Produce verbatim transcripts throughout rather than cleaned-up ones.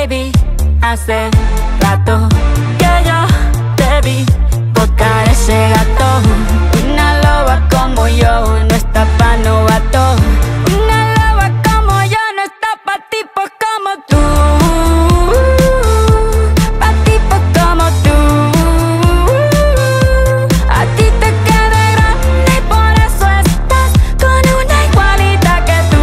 baby, hace rato que yo te vi botar ese gato. Una loba como yo no está pa' novato. Una loba como yo no está pa' tipos como tú. Pa' tipos como tú. A ti te queda grande y por eso estás con una igualita que tú.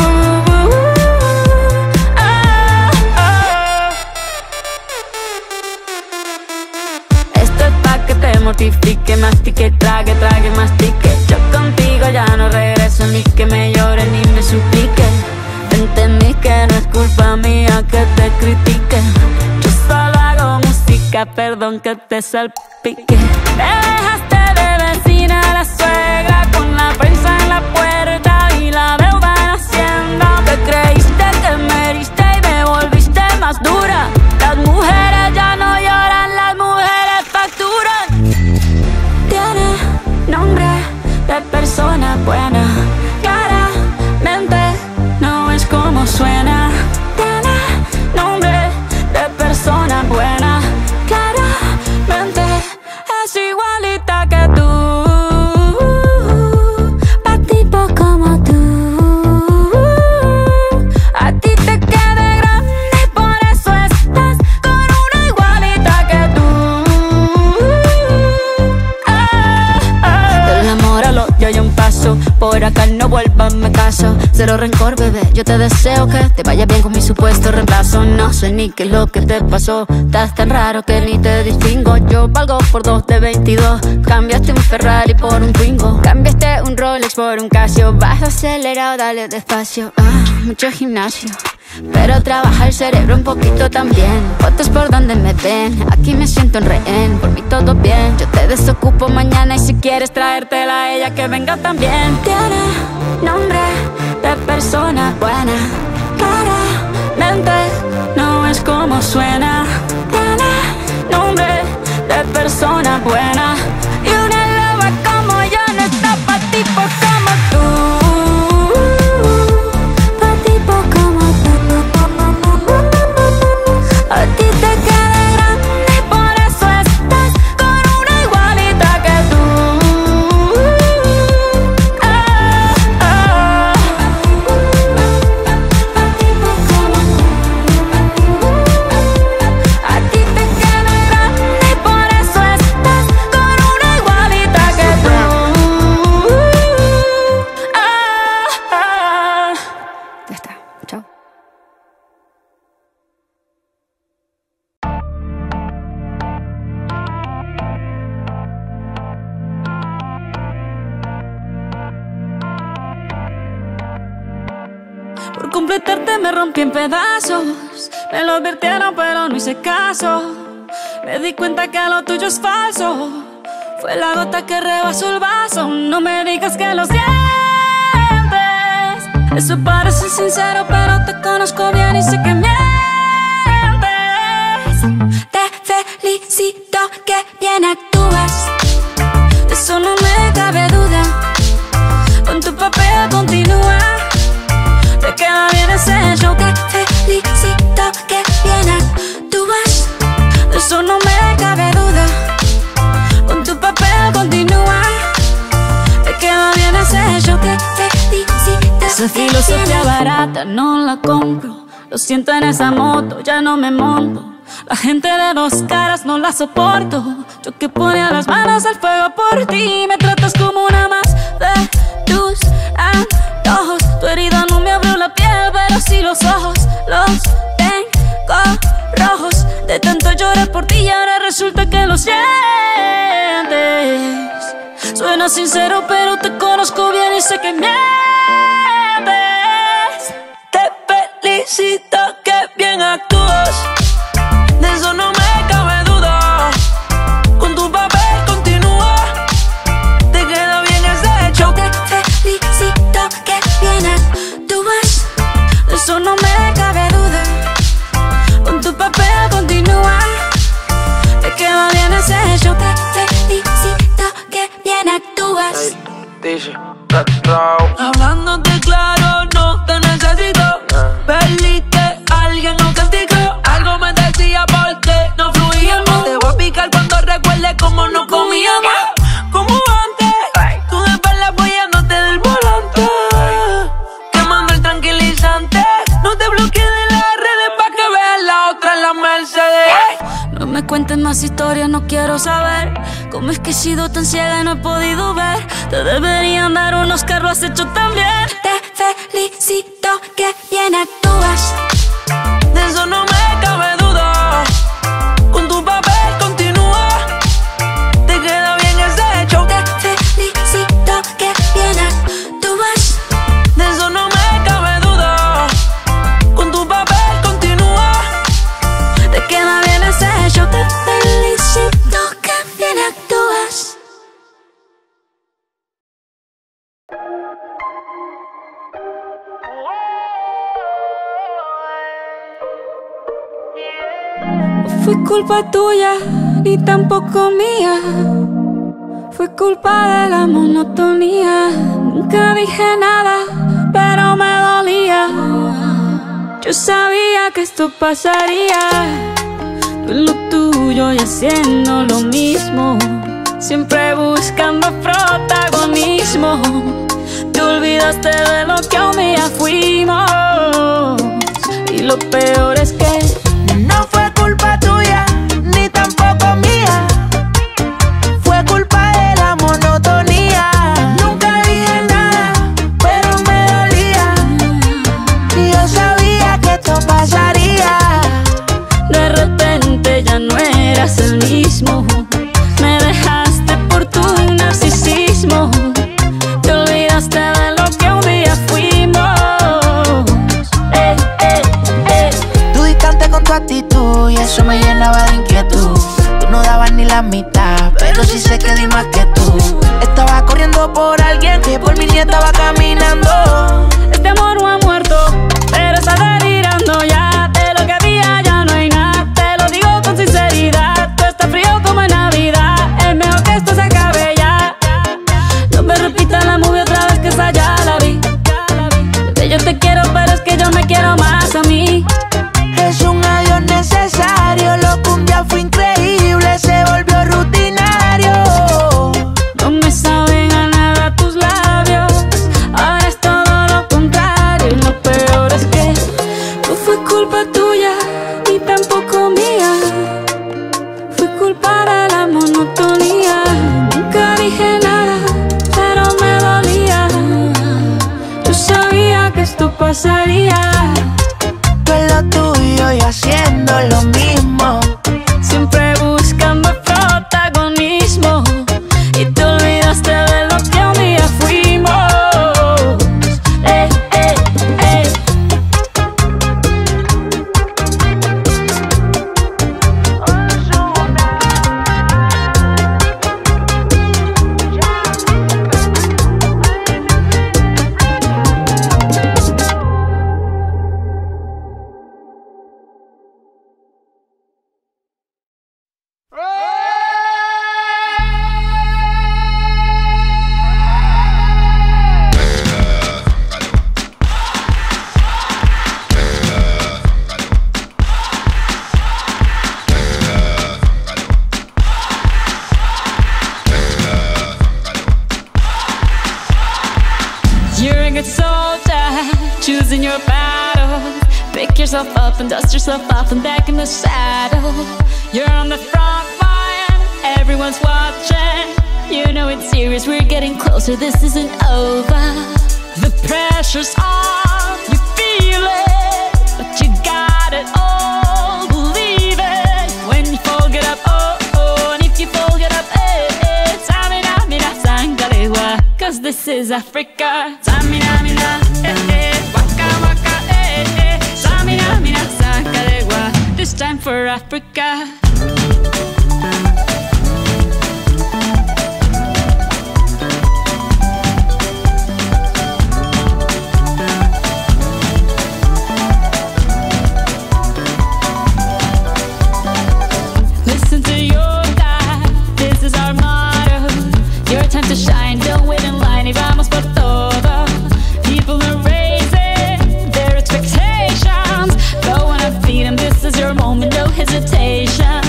Oh, oh. Esto es pa' que te mortifique, mastique, trague, trague, mastique. Yo contigo ya no regreso, ni que me llore ni me suplique. Entendí que no es culpa mía que te critique. Yo solo hago música, perdón que te salpique. Te dejaste de vecina a la suegra, con la prensa en la puerta y la deuda en Hacienda. Te creíste que me heriste y me volviste más dura. Las mujeres ya no lloran, las mujeres facturan. Tiene nombre de persona buena, claramente no es como suena. Tiene nombre de persona buena, claramente es igualita que tú. Pa' tipo como tú. A ti te queda grande y por eso estás con una igualita que tú. Ah, ah. Del amor al odio hay un paso, por acá no vuelvas, me caso. Cero rencor, bebé, yo te deseo que te vaya bien con mi supuesto reemplazo. No sé ni qué es lo que te pasó, estás tan raro que ni te distingo. Yo valgo por dos de veintidós, cambiaste un Ferrari por un Twingo. Cambiaste un Rolex por un Casio, vas acelerado, dale despacio. Ah, mucho gimnasio, pero trabaja el cerebro un poquito también. Fotos por donde me ven, aquí me siento en rehén. Por mí todo bien, yo te desocupo mañana y si quieres traértela a ella que venga también. Tiene nombre de persona buena, claramente no es como suena. Tiene nombre de persona buena y una loba como yo no está pa' tipos como tú. Pa' tipos como tú. A ti te queda grande y por eso estás con una igualita que tú. Ah, ah. Pa' tipos como tú. A ti te queda grande y por eso estás con una igualita que tú. Ah, ah. Ya está, chao. Por completarte me rompí en pedazos. Me lo advirtieron pero no hice caso. Me di cuenta que lo tuyo es falso. Fue la gota que rebasó el vaso. No me digas que lo sientes. Eso parece sincero pero te conozco bien y sé que mientes. Te felicito que bien actúas, de eso no me cabe duda. Con tu papel continúa, te queda bien ese show. Te felicito que bien actúas, de eso no me cabe duda. Con tu papel continúa, te queda bien ese show. Te felicito. Esa filosofía barata no la compro. Lo siento en esa moto, ya no me monto. La gente de dos caras no la soporto. Yo que ponía las manos al fuego por ti. Me tratas como una más de tus antojos. Tu herida no me abrió la piel, pero sí los ojos. Los tengo rojos de tanto llorar por ti y ahora resulta que lo sientes. Suena sincero pero te conozco bien y sé que mientes. Te felicito que bien actúas, de eso no me cabe duda. Con tu papel continúa, te queda bien ese show. Te felicito que bien actúas, de eso no me cabe duda. Con tu papel continúa, te queda bien ese show. Te felicito que bien actúas. Hey, dice, hablando me cuentes más historias, no quiero saber cómo es que he sido tan ciega y no he podido ver. Te deberían dar un Oscar, lo has hecho tan bien. Te felicito, que bien actúas. De eso no me cabe duda. Con tu papel continúa. Te queda bien ese hecho. Te felicito, que bien actúas. De eso no me cabe duda. Con tu papel continúa. Te queda bien ese hecho. Te felicito, que bien actúas. No fue culpa tuya, ni tampoco mía. Fue culpa de la monotonía. Nunca dije nada, pero me dolía. Yo sabía que esto pasaría. Tú en lo tuyo y haciendo lo mismo, siempre buscando protagonismo. Te olvidaste de lo que un día fuimos. Y lo peor es que no fue culpa tuya, ni tampoco mía. Fue culpa de la monotonía. Nunca dije nada, pero me dolía. Y yo sabía que esto pasaría. de repente ya no eras el mismo. Me dejaste por tu narcisismo. Te olvidaste de lo que un día fuimos. Eh, eh, eh. Tú distante con tu actitud y eso me llenaba de inquietud. Tú no dabas ni la mitad, pero sí sé que di más que tú. Estaba corriendo por alguien que por mí ni estaba caminando. Este amor no ha muerto, pero está delirando ya. De lo que había ya no hay nada. Te lo digo con sinceridad. Tú estás frío como en Navidad. Es mejor que esto se acabe ya. No me repita la movie otra vez, que esa ya la vi. Bebé, yo te quiero, pero es que yo me quiero más a mí. Es un adiós necesario. Lo que un día fue increíble se volvió rutinario. No me saben a nada tus labios. Ahora es todo lo contrario. Y lo peor es que no fue culpa tuya, ni tampoco mía. Fue culpa de la monotonía. Nunca dije nada, pero me dolía. Yo sabía que esto pasaría. Tú en lo tuyo y haciendo lo mismo. Siempre buscando protagonismo. Y te olvidaste de lo que un día fuimos. Eh, eh, eh. You're a good soldier, choosing your battle. Pick yourself up and dust yourself off and back in the saddle. You're on the front line, everyone's watching. You know it's serious, we're getting closer, this isn't over. The pressure's on, you feel it, but you got it all, believe it. When you fall, get up, oh, oh, and if you fall, get up, eh, eh. Samina, mina, sangarewa, cause this is Africa. Samina, mina, eh, eh, waka, waka, eh, eh. Samina, mina, sangarewa, this time for Africa. Listen to your God, this is our motto. Your time to shine, don't wait in line, y vamos por todo. People are raising their expectations. Go on and feed them, this is your moment, no hesitation.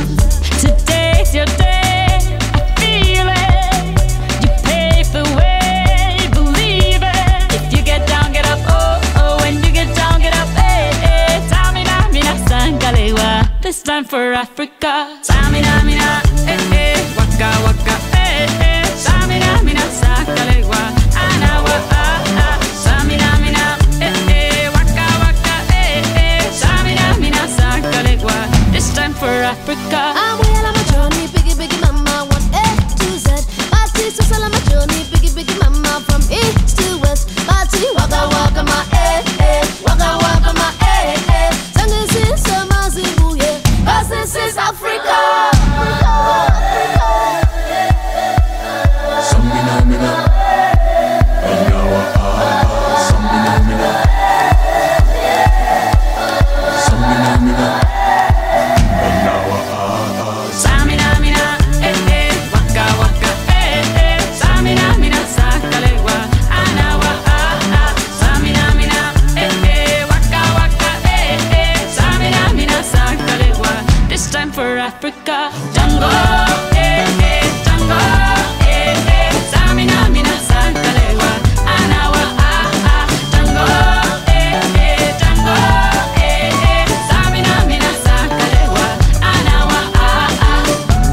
time for Africa. Samina, mina, eh, eh, waka, waka, eh, eh. Samina, mina, sácale gua, anawa, ah, ah. Samina, mina, eh, eh, waka, waka, eh, eh. Samina, mina, sácale gua. This time for Africa. I'm well on my journey, biggie, biggie, mama, one A to Z. Party, so on my journey, biggie, biggie, mama, from east to west. Party, waka, waka, my eh, eh, waka, waka, my eh, eh. Sangin' sin, sama, zimbu, yeah. 'Cause this is Africa. Samina, mina, anawa, ah, ah. Samina, mina, samina, mina, anawa, ah, ah. Samina, mina, eh, eh, waka, waka, eh, eh. Samina, mina, sácale gua, anawa, ah, ah. Samina, mina, eh, eh, waka, waka, eh, eh. Samina, mina, sácale gua. This time for Africa. Tango, eh, eh, tango, eh, eh. Samina, mina, sácale gua, anawa, ah, ah. Tango, eh, eh, tango, eh, eh. Samina, mina, sácale gua, anawa, ah, ah.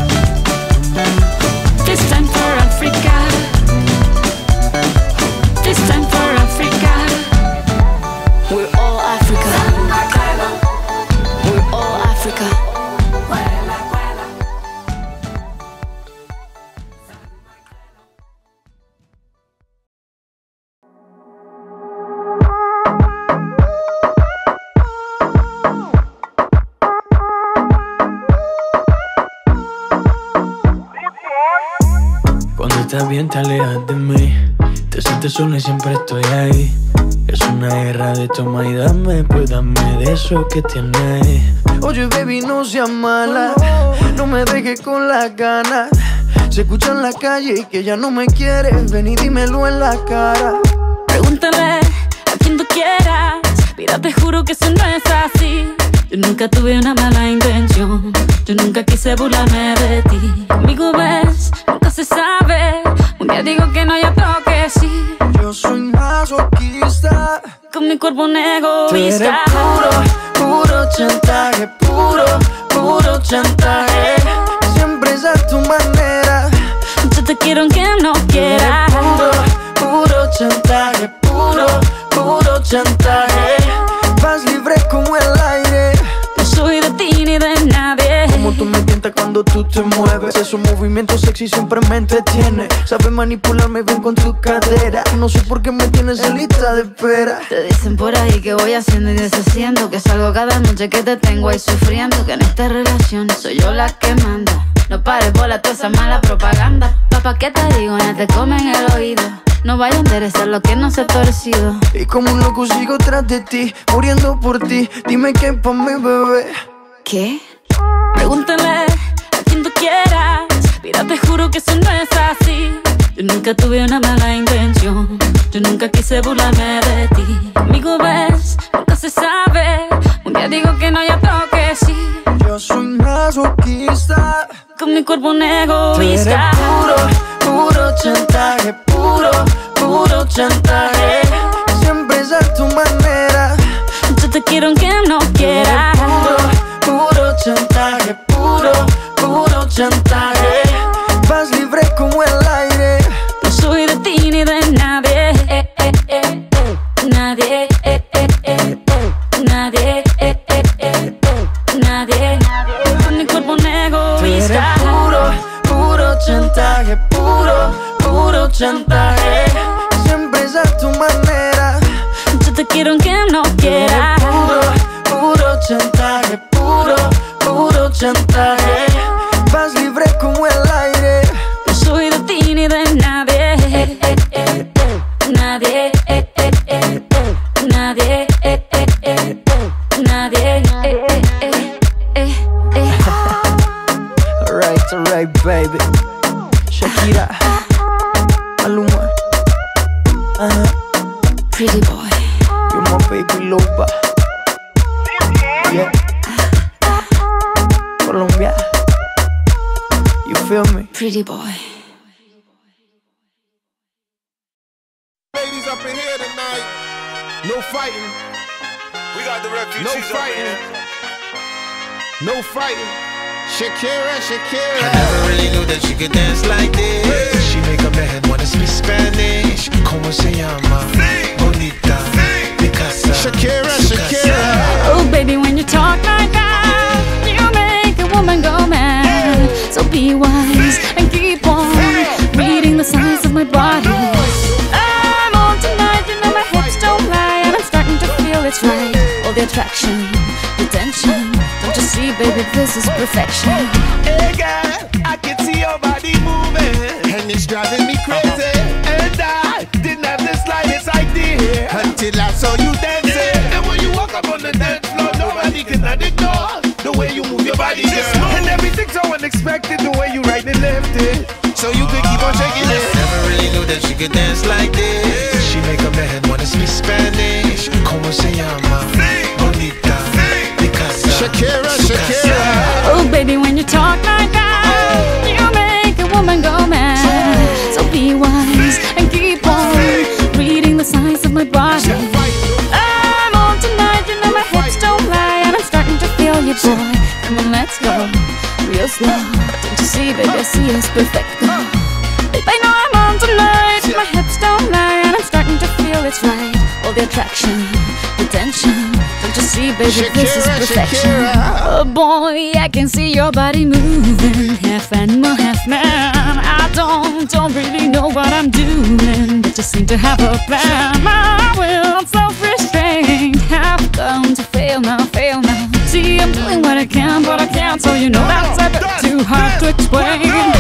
This time for Africa. This time for Africa. We're all Africa. We're all Africa. Cuando estás bien te alejas de mí. Te sientes sola y siempre estoy ahí. Es una guerra de toma y dame, pues dame de eso que tienes. Oye baby, no seas mala, no me dejes con las ganas. Se escucha en la calle y que ya no me quieres. Ven y dímelo en la cara. Pregúntale a quien tú quieras. Mira, te juro que eso no es así. Yo nunca tuve una mala intención. Yo nunca quise burlarme de ti. Conmigo ves, nunca se sabe. Un día digo que no, y otro que sí. Yo soy masoquista. Con mi cuerpo un Tú eres egoísta. puro, puro chantaje. Puro, puro chantaje. Siempre es a tu manera. Yo te quiero aunque no quieras. Puro, puro chantaje. Puro, puro chantaje. Vas libre como el aire. No soy de ti ni de nadie. Como tú me tientas cuando tú te mueves. Esos movimientos sexy siempre me entretiene. Sabes manipularme bien con tu cadera. No sé por qué me tienes en lista de espera. Te dicen por ahí que voy haciendo y deshaciendo, que salgo cada noche que te tengo ahí sufriendo, que en esta relación soy yo la que manda. No pares bola toda esa mala propaganda. Papá, ¿qué te digo? No te comen el oído. No vaya a interesar lo que no se ha torcido. Y como un loco sigo tras de ti, muriendo por ti. Dime qué pa' mi bebé. ¿Qué? Pregúntale a quien tú quieras. Mira, te juro que eso no es así. Yo nunca tuve una mala intención. Yo nunca quise burlarme de ti. Conmigo ves, nunca se sabe. Un día digo que no, y otro que sí. Yo soy masoquista. Con mi cuerpo un Tú eres egoísta. puro, puro chantaje. Puro, puro chantaje. Siempre es a tu manera. Yo te quiero aunque no quieras. Puro, puro chantaje. Puro, puro chantaje. Vas libre como el aire. No soy de ti ni de nadie. Eh, eh, eh, eh. Nadie. Eh, eh, eh, eh. Nadie. Eh, eh, eh, eh. Nadie. Con mi cuerpo un Tú eres egoísta. puro, puro chantaje. Puro, puro chantaje. Siempre es a tu manera. Yo te quiero aunque no quieras. Puro, puro chantaje. Puro, puro chantaje. Vas libre como el aire. No soy de ti ni de nadie. Eh, eh, eh, eh. Nadie. Eh, eh, eh, eh. Nadie. Eh, eh, eh, eh. Nadie. Eh, eh, eh, eh, eh. Alright, alright, baby. Shakira, Maluma, uh-huh. Pretty boy. You're my baby loba. Yeah. Colombia. You feel me? Pretty boy. Ladies up in here tonight. No fighting. We got the refugees No up in fighting. here. No fighting. Shakira, Shakira. I never really knew that she could dance like this. She make a man wanna speak Spanish. Como se llama? Bonita, Picasa. Shakira, Shakira. Oh baby, when you talk like that, you make a woman go mad. So be wise and keep on reading the signs of my body. I'm on tonight, you know my hips don't lie, and I'm starting to feel it's right. All the attraction, the tension. Don't you see, baby, this is perfection. Hey girl, I can see your body moving, And it's driving me crazy. and I didn't have the slightest idea Until I saw you dancing. And when you walk up on the dance floor, nobody can ignore the way you move your body, girl. And everything's so unexpected, the way you right and left it, So you could keep on shaking it. Never really knew that she could dance like this. She make a man wanna speak Spanish. Como se llama? Bonita, Picasa. Shakira, Shakira. Oh baby, when you talk like that, you make a woman go mad. So be wise and keep on reading the signs of my body. I'm on tonight, you know my hips don't lie, and I'm starting to feel you, boy. Come on, let's go real slow. Don't you see, baby, I see it's perfect. Babe, I know I'm on tonight, my hips don't lie, and I'm starting to feel it's right. All the attraction, the tension. Don't you see, baby, this is Shakira, perfection. Shakira. Oh boy, I can see your body moving, half animal, half man. I don't, don't really know what I'm doing, but just seem to have a plan. My will, self-restraint, have come to fail now, fail now. See, I'm doing what I can, but I can't, so you know that's a bit too hard to explain.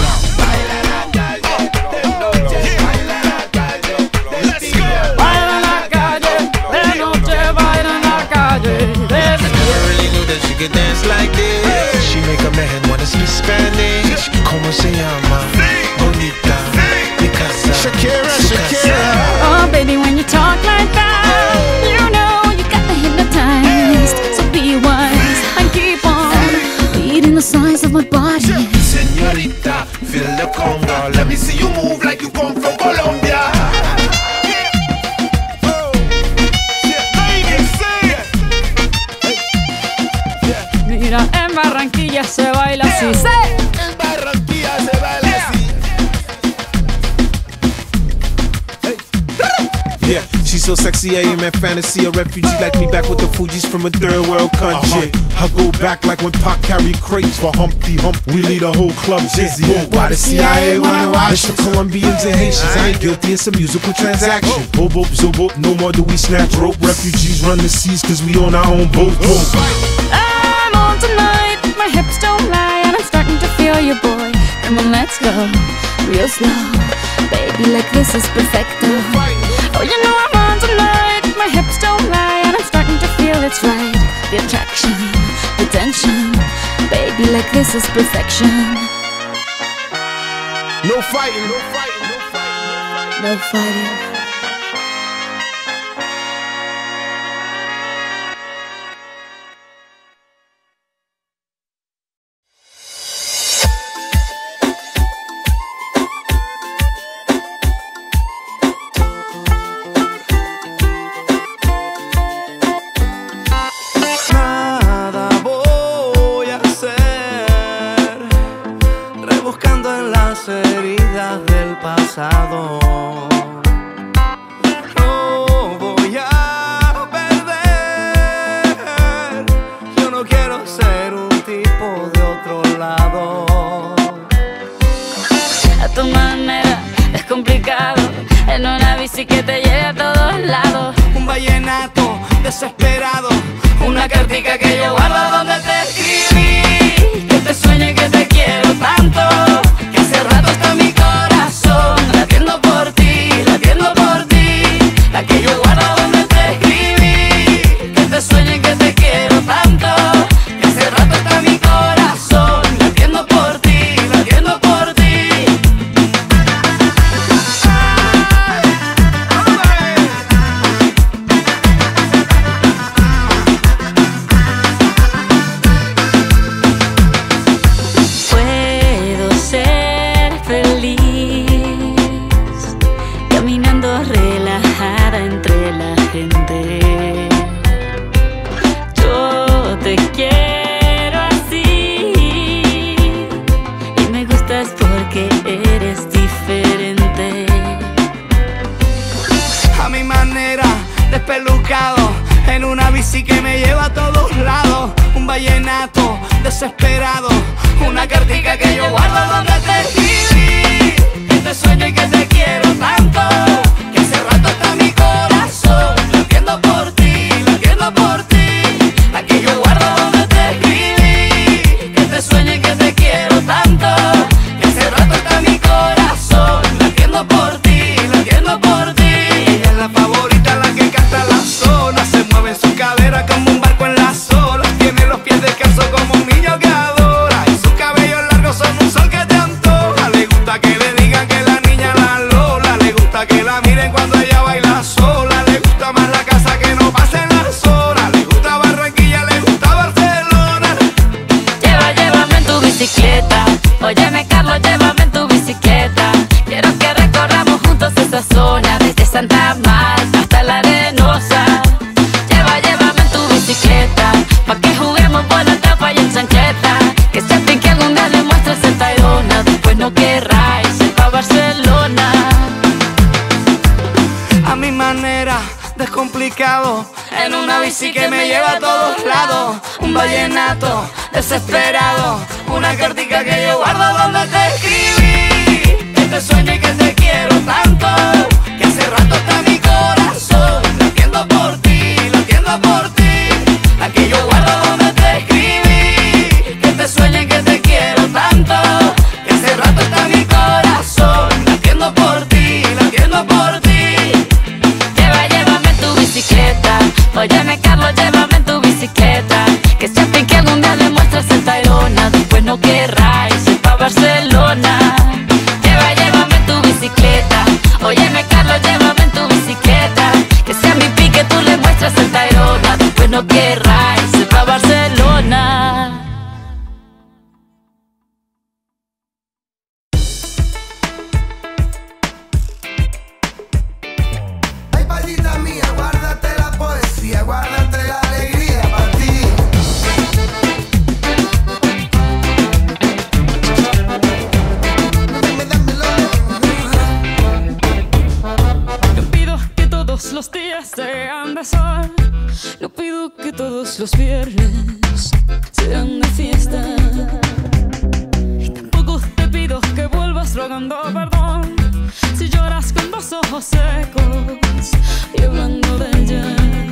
Baila en la calle, de noche baila en la calle. Never really knew that she could dance like this. She make a man wanna speak Spanish. Como se llama? Bonita, Picasa. Shakira, Shakira. Oh baby, when you talk like that, you know you got me hypnotized. So be wise and keep on reading the signs of my body. Señorita, feel the conga. Let me see you move like you come from Colombia. Mira, en Barranquilla se baila así. ¡Sí! En Barranquilla se baila así. Yeah, she's so sexy, I am at fantasy. A refugee like me back with the Fugees from a third world country. I go back like when Pac carried crates for Humpty Hump. We lead a whole club dizzy. Why the C I A wanna watch? It's the Colombians and Haitians. I ain't guilty, it's a musical transaction. Boop, boop, zoop, boop, no more do we snatch rope. Refugees run the seas cause we on our own boat. I'm on tonight, my hips don't lie, and I'm starting to feel you, boy. Come on, let's go real slow. Baby, like this is perfecto. Oh, you know I'm on tonight, my hips don't lie, and I'm starting to feel it's right. The attraction, the tension. Baby, like this is perfection. No fighting, no fighting, no fighting. No fighting. Nada voy a hacer, rebuscando en las heridas del pasado. No voy a perder, yo no quiero ser un tipo de otro lado. A tu manera es complicado, en una bici que te lleve a todos lados. Un vallenato desesperado, Una cartica que yo guardo donde te escribí, que te sueño y que te quiero tanto, que hace rato está mi corazón latiendo por ti, latiendo por ti. La que yo guardo donde te escribí, que te sueño y que te quiero tanto, que hace rato está mi corazón latiendo por ti, latiendo por ti. vallenato desesperado, una cartica que yo guardo donde te escribí, que te sueño y que te quiero tanto, que hace rato está mi corazón latiendo por ti, latiendo por ti. Aquí yo guardo donde te escribí, que te sueño y que te quiero tanto, que hace rato está mi corazón latiendo por ti, latiendo por ti. Ella es la favorita, la que canta la sola, se mueve en su cadera como un barco en las olas, tiene los pies descalzos como un niño que adora, y sus cabellos largos son un sol que te antoja. Le gusta que le digan que la niña la Lola, le gusta que la miren cuando ella baila sola, le gusta más la casa que no pasen las horas, le gusta Barranquilla, le gusta Barcelona. Lleva, llévame en tu bicicleta. Óyeme, Carlos, llévame en tu bicicleta. Quiero que recorramos juntos esa zona, desde Santa Marta hasta la Arenosa. Lleva, llévame en tu bicicleta, pa' que juguemos por la tapa y en chancleta. Que sepan que algún día le muestres el Tayrona, después no querrá irse pa' Barcelona. A mi manera, descomplicado, en una bici que me lleva a todos lados, un vallenato desesperado, una cartica que yo guardo donde te escribí, que te sueño y que te quiero tanto, que hace rato está mi corazón latiendo por ti, latiendo por ti. Aquí yo guardo donde te escribí, que te sueño y que te quiero tanto, que hace rato está mi corazón latiendo por ti, latiendo por ti. Lleva, llévame en tu bicicleta. Óyeme, Carlos, llévame en tu bicicleta. Que sepan que algún día le muestras el Tayrona, después no querrá irse pa' Barcelona. Lleva, llévame en tu bicicleta. Óyeme, Carlos, llévame en tu bicicleta. Que sea mi pique, tú le muestras el Tayrona, después no querrá irse pa' Barcelona. Ay, palita mía, guárdate la poesía, guárdate la alegría para ti. Dame, dámelo. No pido que todos los días sean de sol, no pido que todos los viernes sean de fiesta, y tampoco te pido que vuelvas rogando perdón si lloras con los ojos secos y hablando de ella.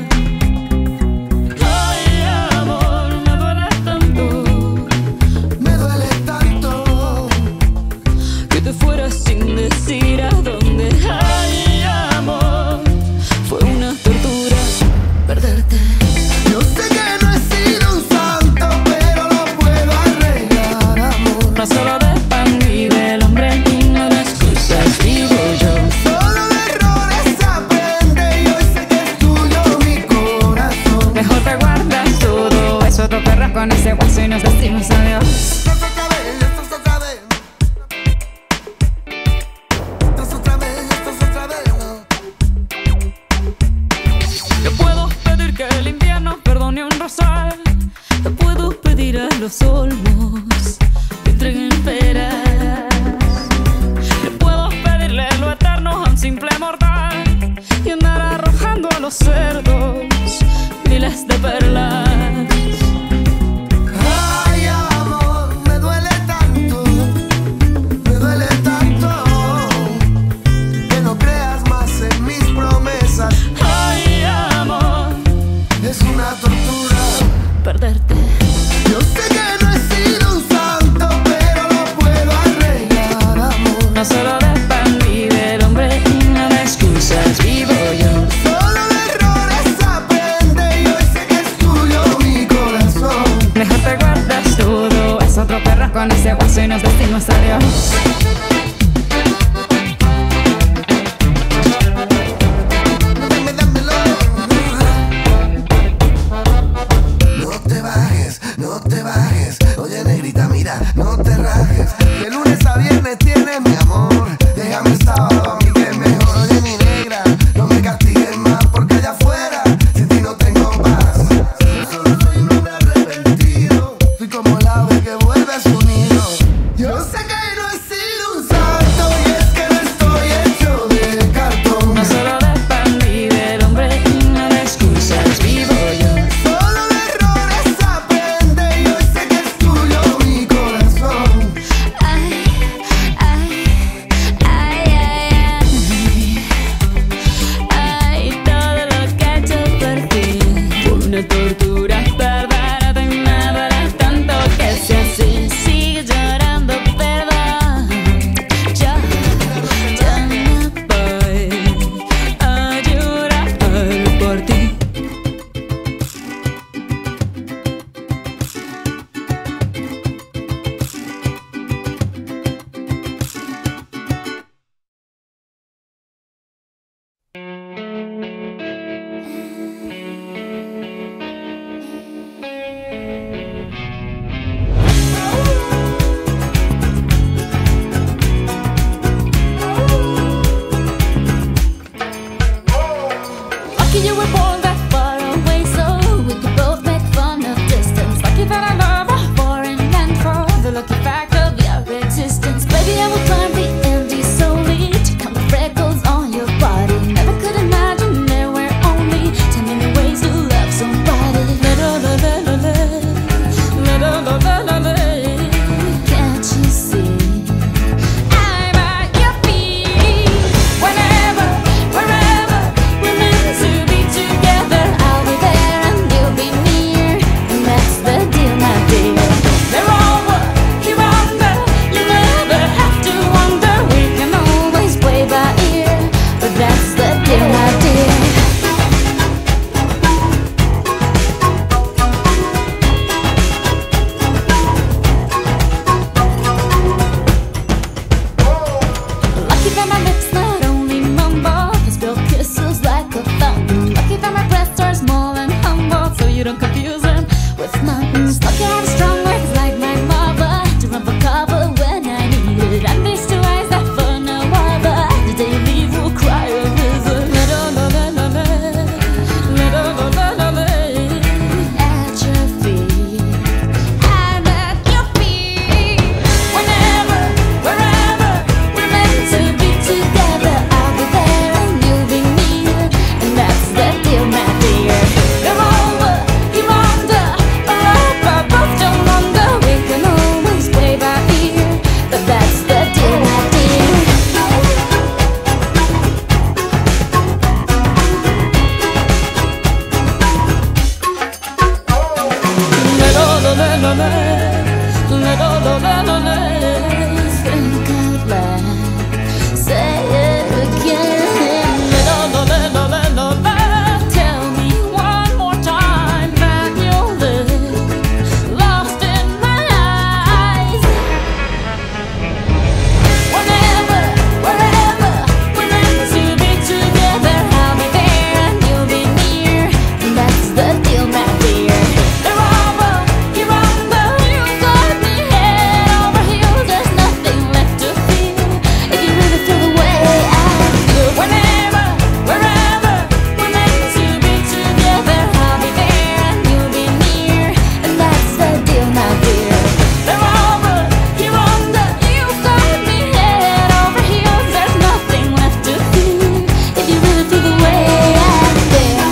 Ay, amor, me duele tanto, Me duele tanto. que te fueras sin decir a dónde. Ay, amor, fue una tortura perderte. Yo sé que no he sido un santo, pero lo puedo arreglar, amor. No solo de pan vive el hombre y no de excusas vivo yo. Solo de errores aprende y hoy sé que es tuyo mi corazón. Mejor te guardas todo eso, te perras con ese hueso y nos decimos adiós. Esto es otra vez, esto es otra vez. Esto es otra vez, esto es otra vez. Yo puedo pedir que el invierno perdone un rosal, te puedo pedir a los olmos que entreguen peras, yo puedo pedirle lo eterno a un simple mortal y andar arrojando a los cerdos miles de perlas. Ay, amor, me duele tanto, me duele tanto, que no creas más en mis promesas. Ay, amor, Es una tortura perderte. Yo sé que no he sido un santo, pero lo puedo arreglar, amor. No solo de pan vive el hombre y no de excusas vivo yo. Solo de errores aprende y hoy sé que es tuyo mi corazón. Mejor te guardas todo, es otro perro con ese hueso y nos decimos adiós. Dame, dámelo. No te bajes, no te bajes. Oye, negrita, mira, no te rajes. De lunes a viernes tienes mi amor. Déjame el sábado a mí que es mejor. Oye, mi negra, no me castigues más porque allá afuera sin ti no tengo paz. Yo solo soy un hombre arrepentido. Soy como el ave que vuelve a su nido. Yo sé que no he sido Think out loud, say it again. Tell me one more time that you'll live lost in my eyes. Whenever, wherever we're meant to be together, I'll be there and you'll be near, and that's the deal, my dear. The rumble, you rumble, you got me head over heels. There's nothing left to feel if you really feel the way I feel. Whenever, wherever we're meant to be together, I'll be there and you'll be near, and that's the deal, my dear. The rumble, you rumble, you got me head over heels. There's nothing left to feel if you really feel the way I feel.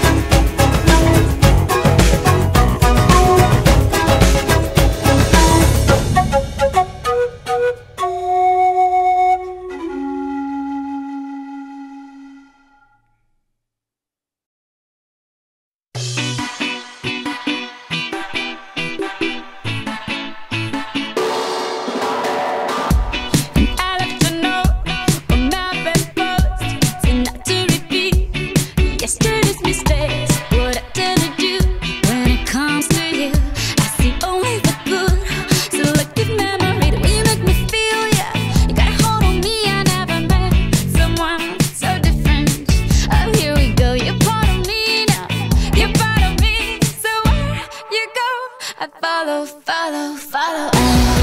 I left a note on my bedpost, so not to repeat yesterday's mistakes. What I tend to do when it comes to you, I see only the good. Selective memory, the way you make me feel, yeah. You got a hold on me, I never met someone so different. Oh, here we go, you're part of me now, you're part of me. So where you go, I follow, follow, follow.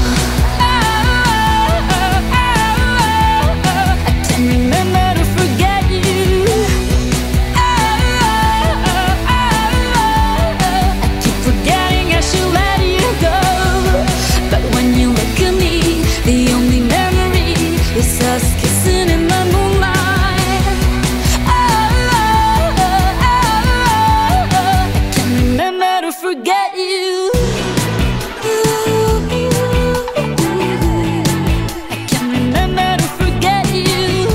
I can't remember to forget you. I keep forgetting I should let you go, but when you look at me, the only memory is us kissing in the moonlight. I can't remember to forget you. I can't remember to forget you.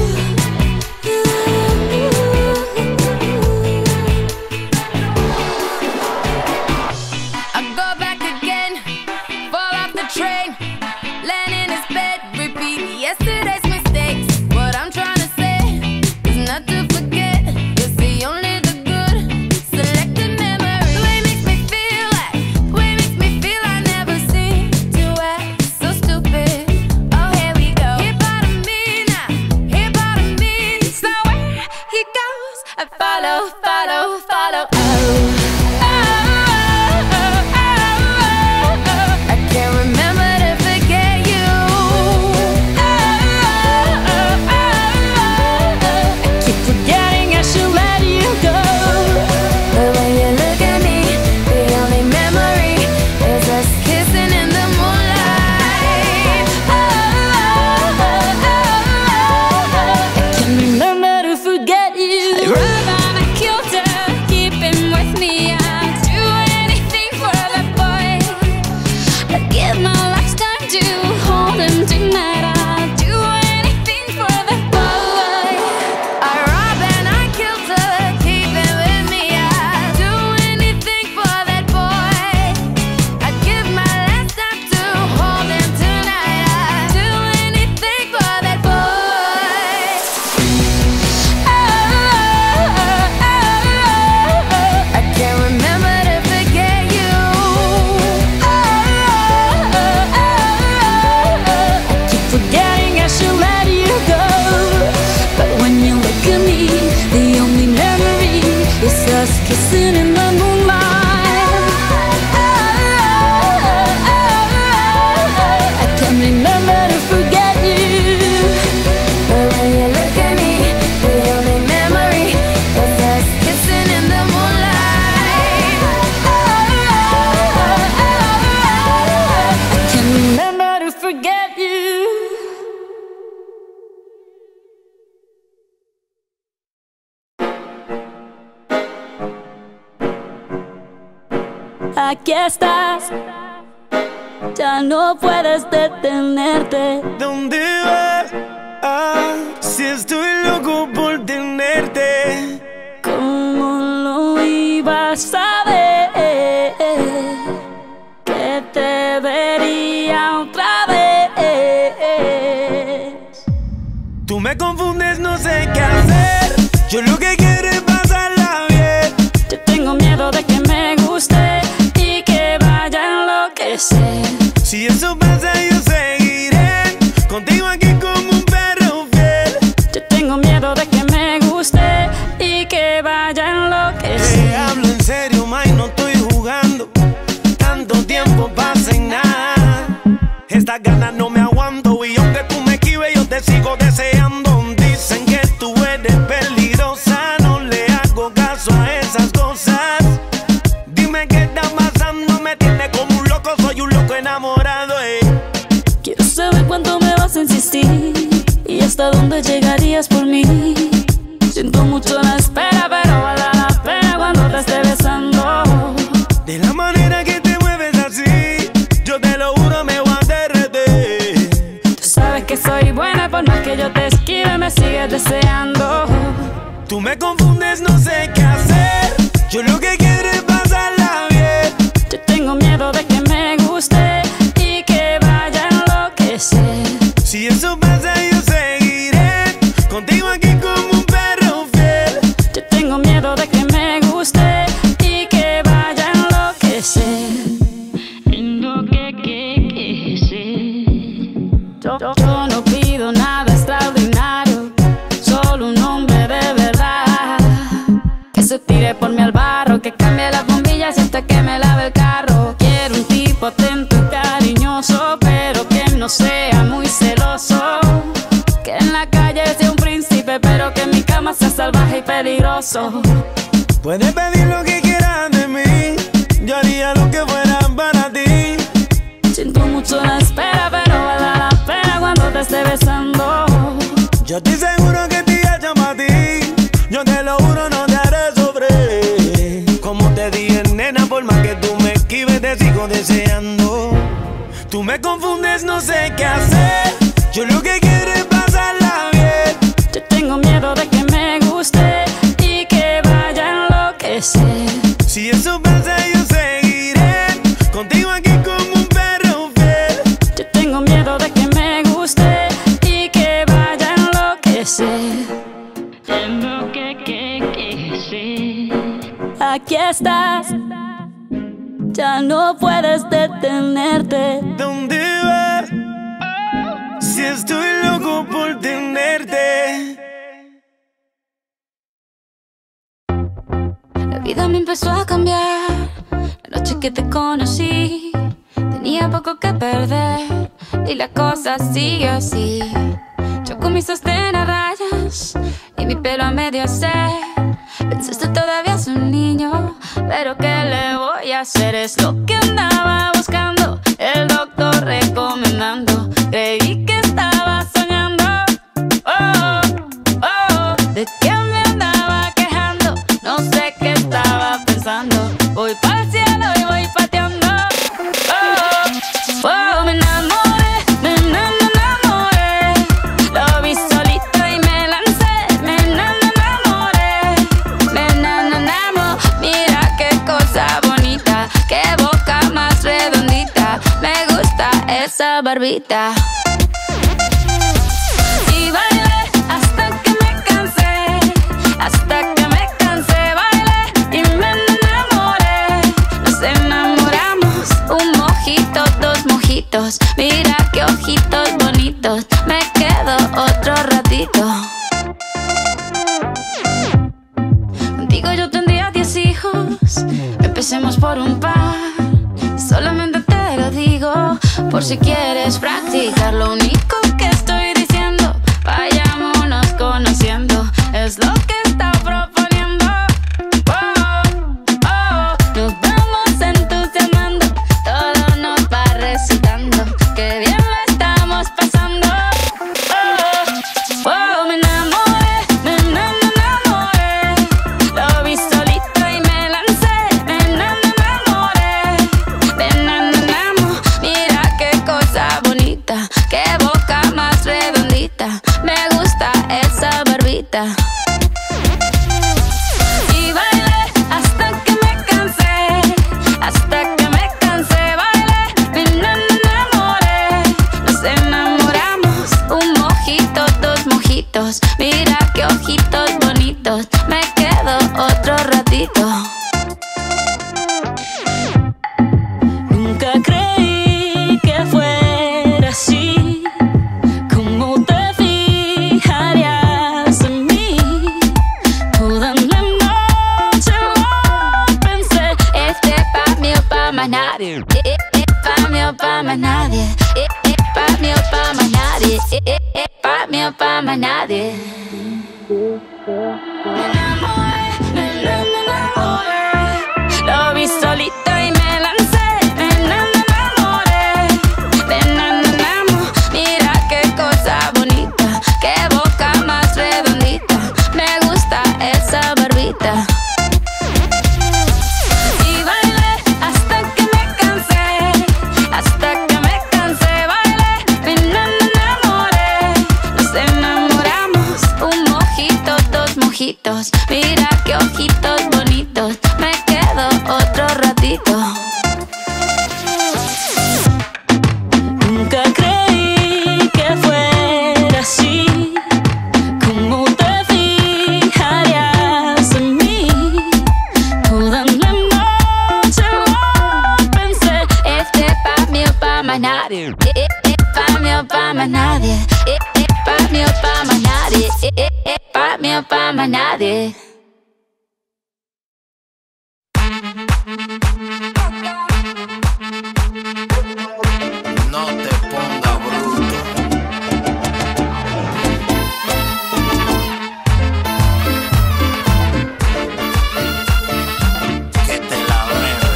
I go back again, fall off the train, land in his bed, repeat yesterday's mistakes. What I'm trying to say is not to forget. You see only the good, selected memory. The way it makes me feel, like the way it makes me feel, I never seem to act so stupid. Oh, here we go. Here part of me now, here part of me. So where he goes, I follow, follow, follow. Oh. I can't remember to forget you. I keep forgetting I should let you go, but when you look at me, the only memory is us kissing in the moonlight. I can't remember to forget you. I'd rather kill her, keep him with me. I'd do anything for that boy. I'd give my lifetime to hold him tonight. I'd do anything for that boy. I robbed and I killed her, keep him with me. I'd do anything for that boy. I'd give my last time to hold him tonight. I'd do anything for that boy. I can't remember to forget you. I keep forgetting I should let you go, but when you look at me, the only memory is us kissing in the moonlight. I can't remember to forget you, but when you look at me, the only memory is us kissing in the moonlight. I can't remember to forget you. Aquí estás, ya no puedes detenerte. ¿Dónde vas? Ah, si estoy loco por tenerte. ¿Cómo lo ibas a ver? Que me confundes, no sé qué hacer. Yo lo que quiero es pasarla bien. Yo tengo miedo de que me guste y que vaya a enloquecer. Si eso pasa yo seguiré contigo aquí como un perro fiel. Yo tengo miedo de que me guste y que vaya a enloquecer. Te hablo en serio, May, no estoy jugando. Tanto tiempo pasa en nada. Estas ganas no me aguanto y aunque tú me esquives yo te sigo deseando. Dicen que tú eres peligrosa, no le hago caso a esas cosas. Dime qué está pasando, me tiene como un loco, soy un loco enamorado, eh. Quiero saber cuánto me vas a insistir y hasta dónde llegarías por mí. Siento mucho la espera, pero vale la pena cuando te esté besando. De la manera que te mueves así, yo te lo juro me voy a derretir. Tú sabes que soy buena, por más que yo te esquive me sigues deseando. Tú me confundes, no sé qué hacer. Yo lo que quiero es pasarla bien. Yo tengo miedo de que me guste y que vaya a enloquecer. Si eso pasa yo seguiré contigo aquí como un perro fiel. Yo tengo miedo de que me guste y que vaya a enloquecer. Yo, yo, yo no pido nada extraordinario, solo un hombre de verdad que se tire por mí al barro, que cambie las bombillas hasta que me lave el carro. Quiero un tipo atento y cariñoso, pero que no sea muy celoso. Que en la calle sea un príncipe, pero que en mi cama sea salvaje y peligroso. Puedes pedir lo que quieras de mí, yo haría lo que fuera para ti. Siento mucho la espera, pero vale la pena cuando te esté besando. Yo estoy seguro que te llamo a ti, yo te lo juro no te haré sufrir. Como te dije, nena, por más que tú me esquives te sigo deseando. Tú me confundes, no sé qué hacer. Yo lo que quiero es pasarla bien. Yo tengo miedo de que me guste y que vaya a enloquecer. Si eso pasa yo seguiré contigo aquí como un perro fiel. Yo tengo miedo de que me guste y que vaya a enloquecer. Aquí estás, ya no puedes detenerte. ¿Dónde vas? Si estoy loco por tenerte. La vida me empezó a cambiar la noche que te conocí. Tenía poco que perder y la cosa sigue así. Yo con mi sostén a rayas y mi pelo a medio hacer. Pensaste todavía es un niño, pero ¿qué le voy a hacer? Es lo que andaba buscando, el doctor recomendando. Creí que estaba soñando, oh, oh, de que me andaba quejando. No sé qué estaba pensando. Voy para el cielo y voy pateando, oh, oh, me enamoré, me enamoré. Lo vi solito y me lancé, me enamoré, me enamoré. Mira qué cosa bonita, qué boca más redondita. Me gusta esa barbita. Y bailé hasta que me cansé, hasta que me cansé. Bailé y me enamoré. Nos enamoramos, un mojito, dos mojitos. Mira qué ojitos bonitos. Me quedo otro ratito. Contigo yo tendría diez hijos. Empecemos por un par. Solamente te lo digo por si quieres practicar. Lo único que estoy diciendo, vayámonos conociendo. Es lo que está proponiendo. Oh, oh, nos vamos entusiasmando. Todo nos va recitando. Qué bien lo estamos pasando. Oh, oh, me enamoré, me enamoré. Lo vi solito y me lancé. Me enamoré, me enamoramos. Mira qué cosa bonita, qué boca más nadie. Eh, eh, eh, pa' mí o pa' más nadie. Eh, eh, pa' mí o pa' más nadie. Eh, eh, eh, pa' mí o pa' más nadie. Me enamoré, me enamoré. Lo vi solito y me lancé. Me enamoré, me enamoré. Mira qué cosa bonita, qué boca más redondita. Me gusta esa barbita. Y bailé hasta que me cansé, hasta que me cansé. Bailé, me enamoré. Nos enamoramos, un mojito, dos mojitos. Mira qué ojitos bonitos. Me quedo otro ratito. Nunca creí que fuera así. ¿Cómo te fijarías en mí? Toda la noche lo pensé. Este pa' mí o pa' más nadie. Eh, eh, eh, pa' mí o pa' más nadie. Eh, eh, pa' mí o pa' más nadie. Eh, eh, eh, pa' mí o pa' más nadie. No te pongas bruto. Que te la bebe.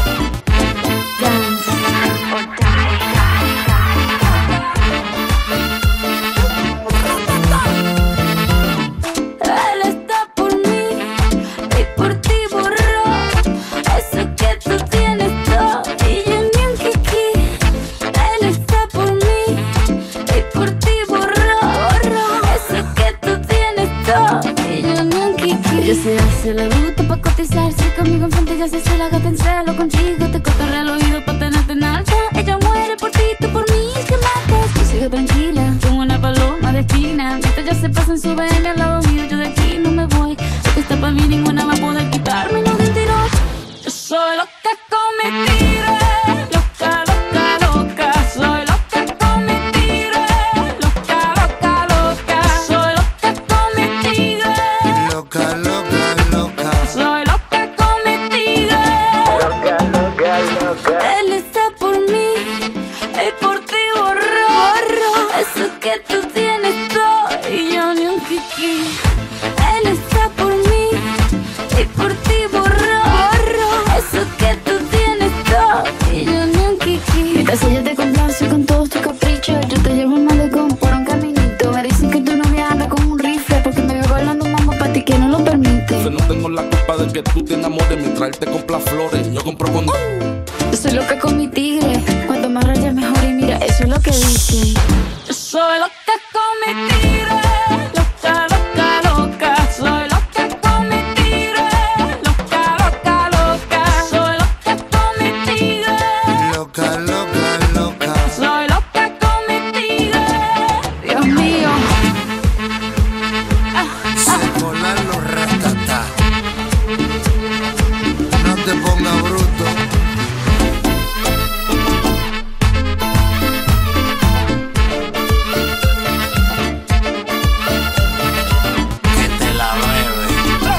Él está por mí y por ti borró eso que tú tienes todo y yo ni un kiki. Él está por mí y por ti borró, borró eso que tú tienes todo y yo ni un kiki. Ella se hace la bruta pa' cotizarse conmigo enfrente, ya se hace la gata en celo contigo. Te cotorre al oído pa' tenerte en alta. Ella muere por ti, tú por mí, que matas. Tú sigue tranquila, como una paloma de esquina. Mientras ya se pasa en su B M al lado mío, yo de aquí no me voy. Porque está pa' mí, ninguna va a poder quitarme los veintidós. Yo soy loca con mi tigre, loca, loca, loca. Soy loca con mi tigre, loca, loca, loca. Soy loca con mi tigre, Loca, loca, loca. soy loca con mi tigre. Loca, loca, loca. Él está por mí y por ti borró, borró eso que tú tienes todo y yo ni un kiki. Él está por mí y por ti borró, borró eso que tú tienes todo y yo ni un kiki. Mientras ella te complace con todos tus caprichos, yo te llevo un malecón por un caminito. Me dicen que tu novia anda con un rifle porque me veo bailando mambo pa' ti que no lo permite. Yo no tengo la culpa de que tú te enamores mientras él te compra flores. Yo compro con... Yo soy loca con mi tigre, cuanto más rayas mejor y mira, eso es lo que dicen. Yo soy loca con mi tigre, loca, loca, loca. Soy loca con mi tigre, loca, loca, loca. Soy loca con mi tigre, Loca, loca, loca. soy loca con mi tigre. Dios mío. Ah, ah. Se colan los ratatá. No te pongas bruto. Que te la bebe.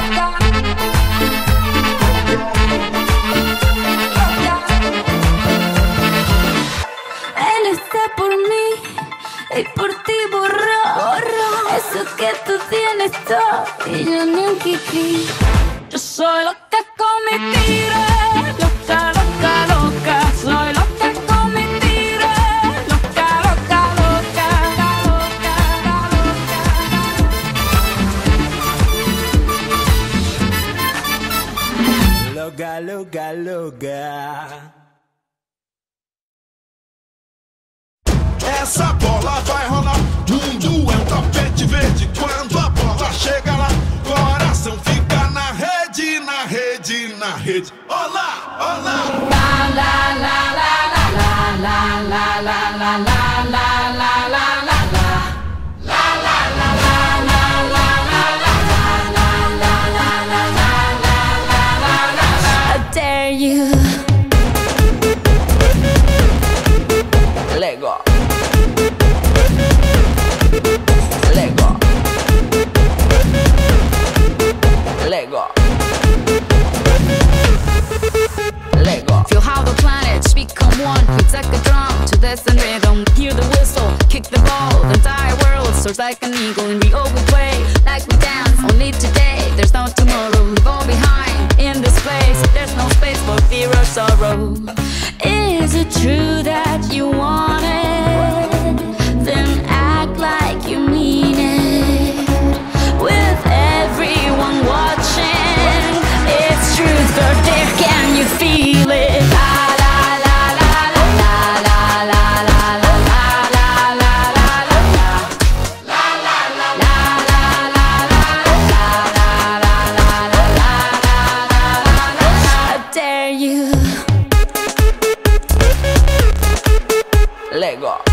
Él está por mí y por ti borró, borró eso que tú tienes todo y yo ni un kiki. Yo soy loca con mi tigre, loca, loca, loca. Soy loca con mi tigre, loca, loca, loca, loca, loca. Loca, loca, loca. Essa bola vai rolar, mundo é um tapete verde. Quando a bola chega lá, coração fica na rede, na rede, na rede. Olá, olá. La la la la la la la la la la la la la la la. I dare you. Lego. Lego. Lego. Lego. Feel how the tomorrow. Is it true that you want it? Then act like you mean it. With everyone watching, it's truth or dare, can you feel it? La la la la la la la la la la la la la I dare you. Let go.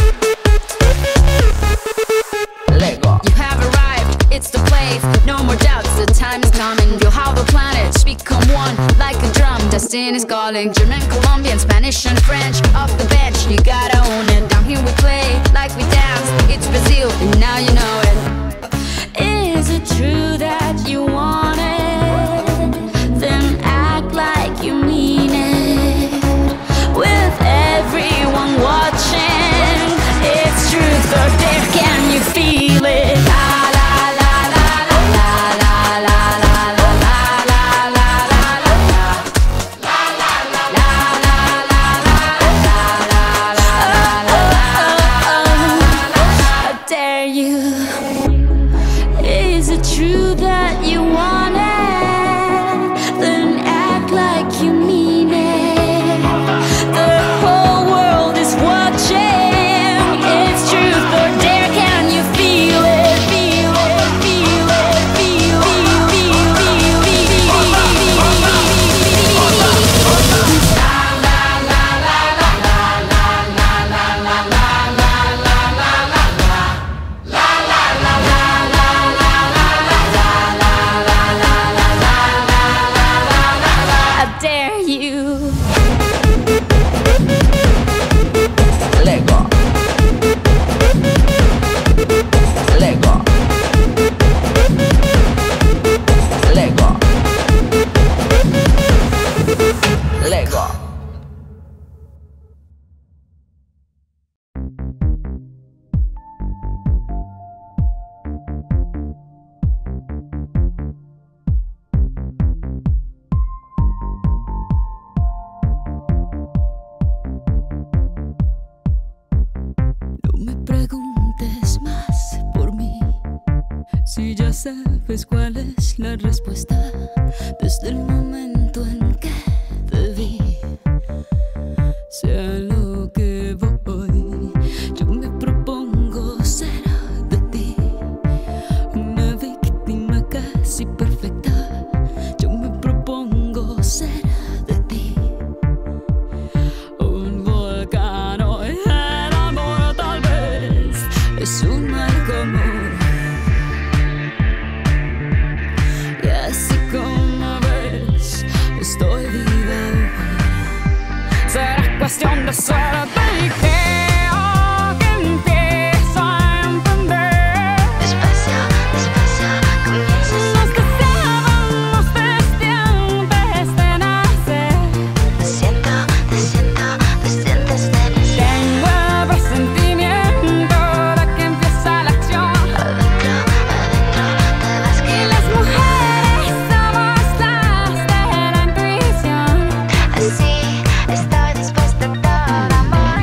Let go. You have arrived, it's the place. No more doubts, the time is coming. You'll have the planets become one like a drum. Destiny's calling. German, Colombian, Spanish and French. Off the bench, you gotta own it. Down here we play like we dance. It's Brazil, and now you know it. Is it true that you want it? Then act like you mean it. With everyone watching, it's truth or dare, can you feel it? La la la la la la la la la la la la I dare you. Is it true that you want it? Then act like you mean it. The whole world is watching. It's truth or dare, can you feel it? Feel it, feel it, feel it, feel it, I dare you. Let go. Let go. Let go. Let go. No me preguntes más por mí, si ya sabes cuál es la respuesta. Desde el momento en que te vi, sé a lo que voy. Yo me propongo ser de ti una víctima casi perfecta. Yo me propongo ser de ti un volcán. Hoy el amor tal vez es un mal común, y así como ves estoy viva. Será cuestión de suerte y creo que empiezo a entender. Despacio, despacio, comienzas. Nos deseábamos desde antes de nacer. Te siento, te siento, te sientes de nacer. Tengo el presentimiento de que empieza la acción. Adentro, adentro, te vas que las mujeres somos las de la intuición. Así estoy dispuesta a todo amor.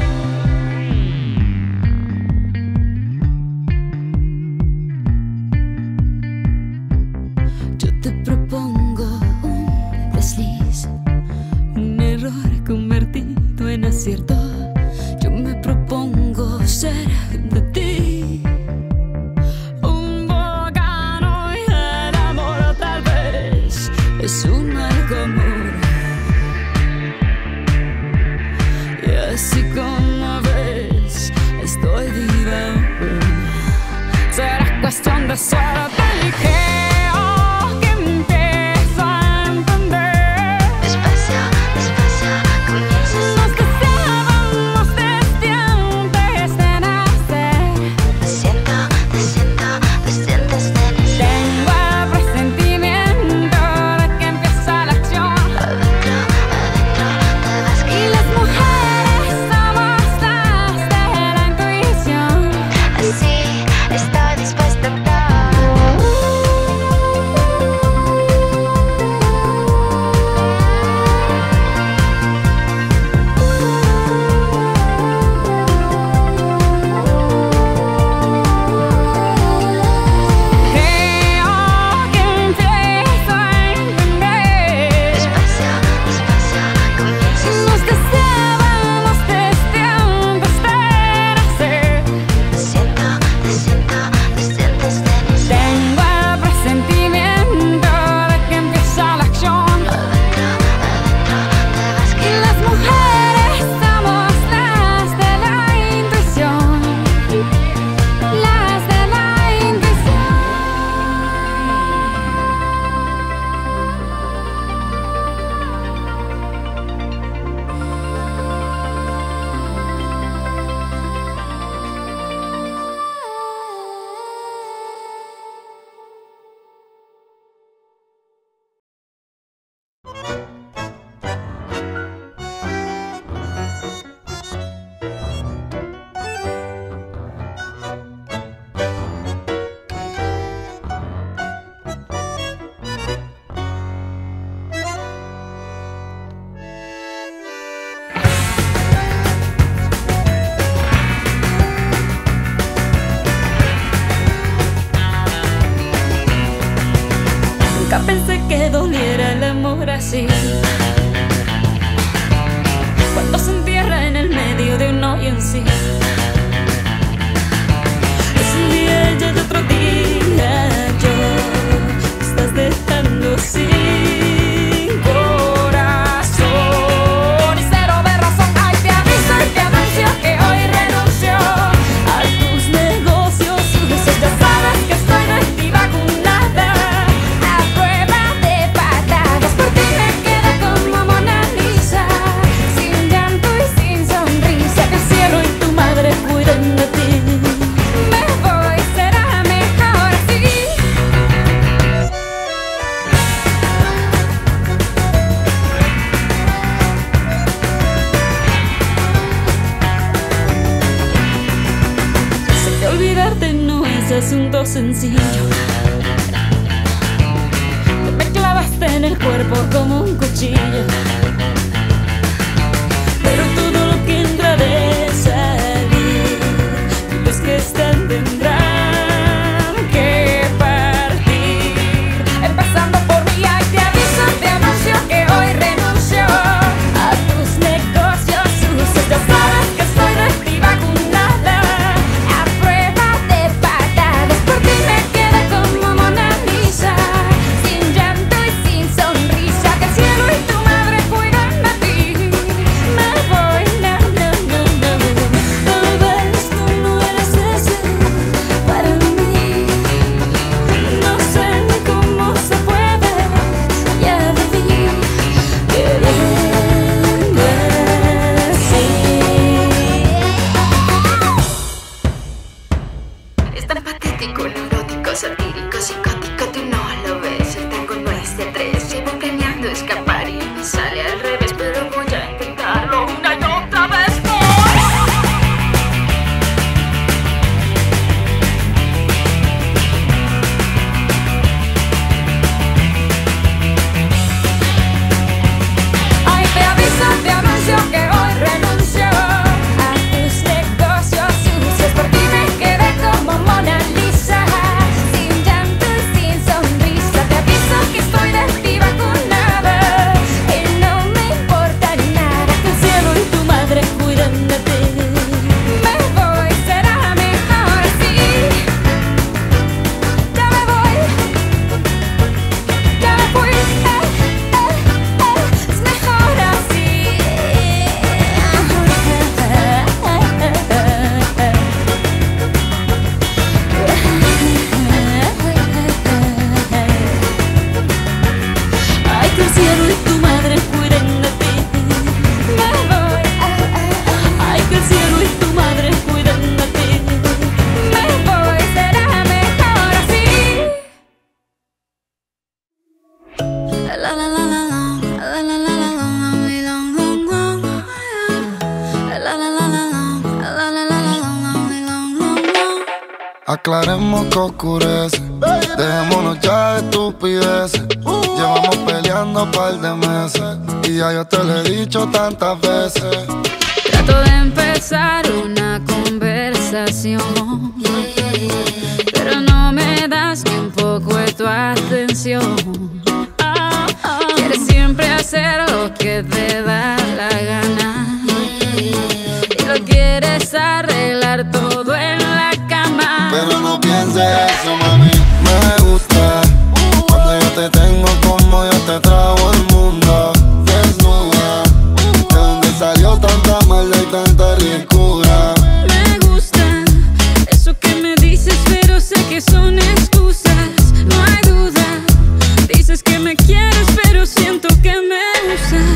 Yo te propongo un desliz, un error convertido en acierto. Yo me propongo ser de ti un volcán. Hoy el amor tal vez es un mal común, y así como ves estoy viva. Será cuestión de suerte y creo que empiezo a entender. Despacio, despacio, comienzas. Nos deseábamos desde antes de nacer. Te siento, te siento, te sientes de nacer. Tengo el presentimiento de que empieza la acción. Adentro, adentro, te vas que las mujeres somos las de la intuición. Así estoy dispuesta a todo. ahora sí. Cuando se entierra en el medio de un hoyo en sí. Es un día y es otro día, yo estás dejando sin corazón y cero de razón. Ay, te aviso y te anuncio que hoy renuncio a tus negocios sucios. Ya sabes que estoy de ti vacunada a prueba de patadas. Por ti me quedo como Mona Lisa, sin llanto y sin sonrisa. Que el cielo y tu madre cuiden de ti. Me voy, será mejor así. Sé que olvidarte no es asunto sencillo. Te me clavaste en el cuerpo como un cuchillo. Pero todo lo que entra de salir, los que están tendrán que partir. Empezando por mí, ay, te aviso, te anuncio que hoy renuncio a tus negocios sucios. Ya sabes que estoy de ti vacunada a prueba de patadas. Por ti me quedo como Mona Lisa, sin llanto y sin sonrisa. Que el cielo y tu madre cuidan de ti. Me voy, no, no, no, no. Tal vez tú no eres ese para mí. No sé ni cómo se puede, ya viví queriendo así. Es tan patético, neurótico, satírico, psicótico, tú no lo ves. El tango no es de tres, llevo planeando escapar y me sale al revés, pero voy a intentarlo una y otra vez. Ay, te aviso, te anuncio que hoy renuncio a tus negocios sucios. Por ti me quedé como Mona Lisa, sin llanto y sin sonrisa. Te aviso que estoy de ti vacunada y no me importa nada. Que el cielo y tu madre cuiden de ti. Me voy, será mejor así. Ya me voy, ya me fui, eh, eh, eh, es mejor así. Ay, que el cielo y tu madre cuiden de ti. Me voy, ay, que el cielo y tu madre cuiden de ti. Me voy, será mejor así. La la la la la, la la la la la, only long long long. La la la la la, la la la la la, only long long long. Aclaremos que oscurece, dejémonos ya de estupideces. Llevamos peleando un par de meses y ya yo te lo he dicho tantas veces. Trato de empezar una conversación, pero no me das ni un poco de tu atención. Ah, ah. Quieres siempre hacer lo que te da la gana y lo quieres arreglar todo en la cama. Pero no pienses eso, mami, me gusta cuando yo te tengo como yo te trago el mundo. Desnuda, de donde salió tanta maldad y tanta ricura. Me gusta eso que me dices, pero sé que son excusas. No hay duda, dices que me quieres, pero siento que me usas.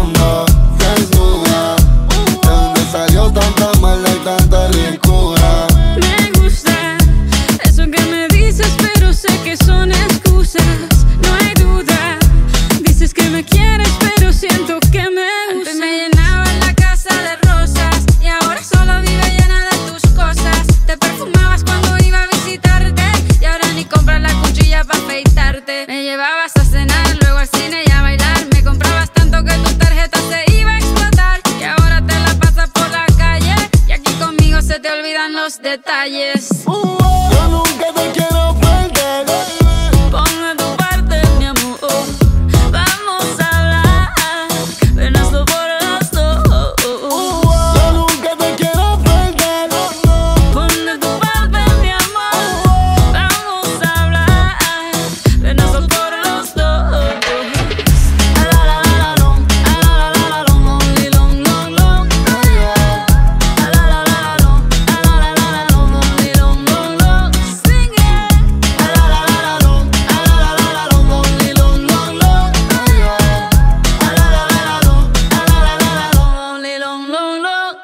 mundo, desnuda. ¿De dónde salió tanta maldad y tanta ricura? Me gusta eso que me dices, pero sé que son excusas. No hay duda, dices que me quieres, pero siento que me gusta. Antes me llenaba la casa de rosas y ahora solo vive llena de tus cosas. Te perfumabas cuando iba a visitarte y ahora ni compras la cuchilla para afeitarte. Me llevabas a cenar, luego al cine y a bailar. Me comprabas tanto que tu tarjeta se iba a explotar y ahora te la pasas por la calle y aquí conmigo se te olvidan los detalles. Yo nunca te quiero perder. Pon de tu parte, mi amor. Vamos a hablar, ven, hazlo por los dos. Yo nunca te quiero perder. Pon de tu parte, mi amor. Vamos a hablar, ven, hazlo por los dos. A la la la la long, a la la la la long, only long, long, long. A la la la la long, a la la la la long, only long, long, long. Sing it. A la la la la long, a la la la la long, only long, long, long. A la la la la long, a la la la la long, only long, long, long.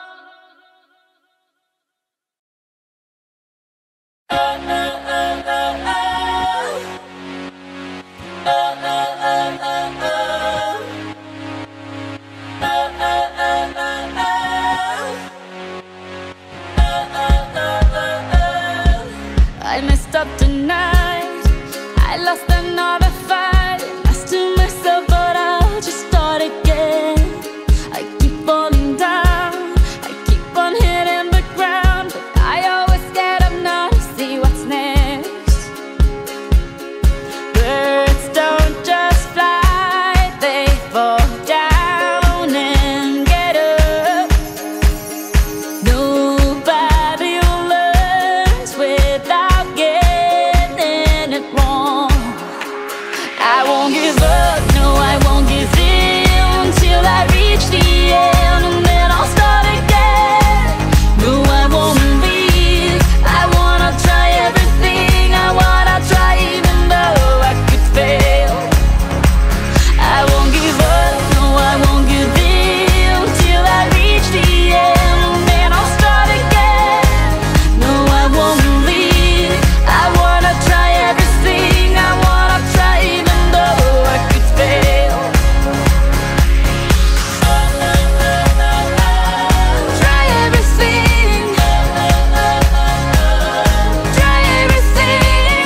I messed up tonight. I lost another fight. Lost to myself, but I'll just start again. I keep falling down. I keep on hitting the ground, but I always get up now to see what's next. Birds don't just fly, they fall down and get up. Nobody learns without getting it wrong. I won't give up, no, I won't give in till I reach the end, and then I'll start again. No, I won't leave. I wanna try everything. I wanna try even though I could fail. I won't give up, no, I won't give in till I reach the end, and then I'll start again. No, I won't leave. I wanna try everything. I wanna try even though I could fail. Try everything. Try everything.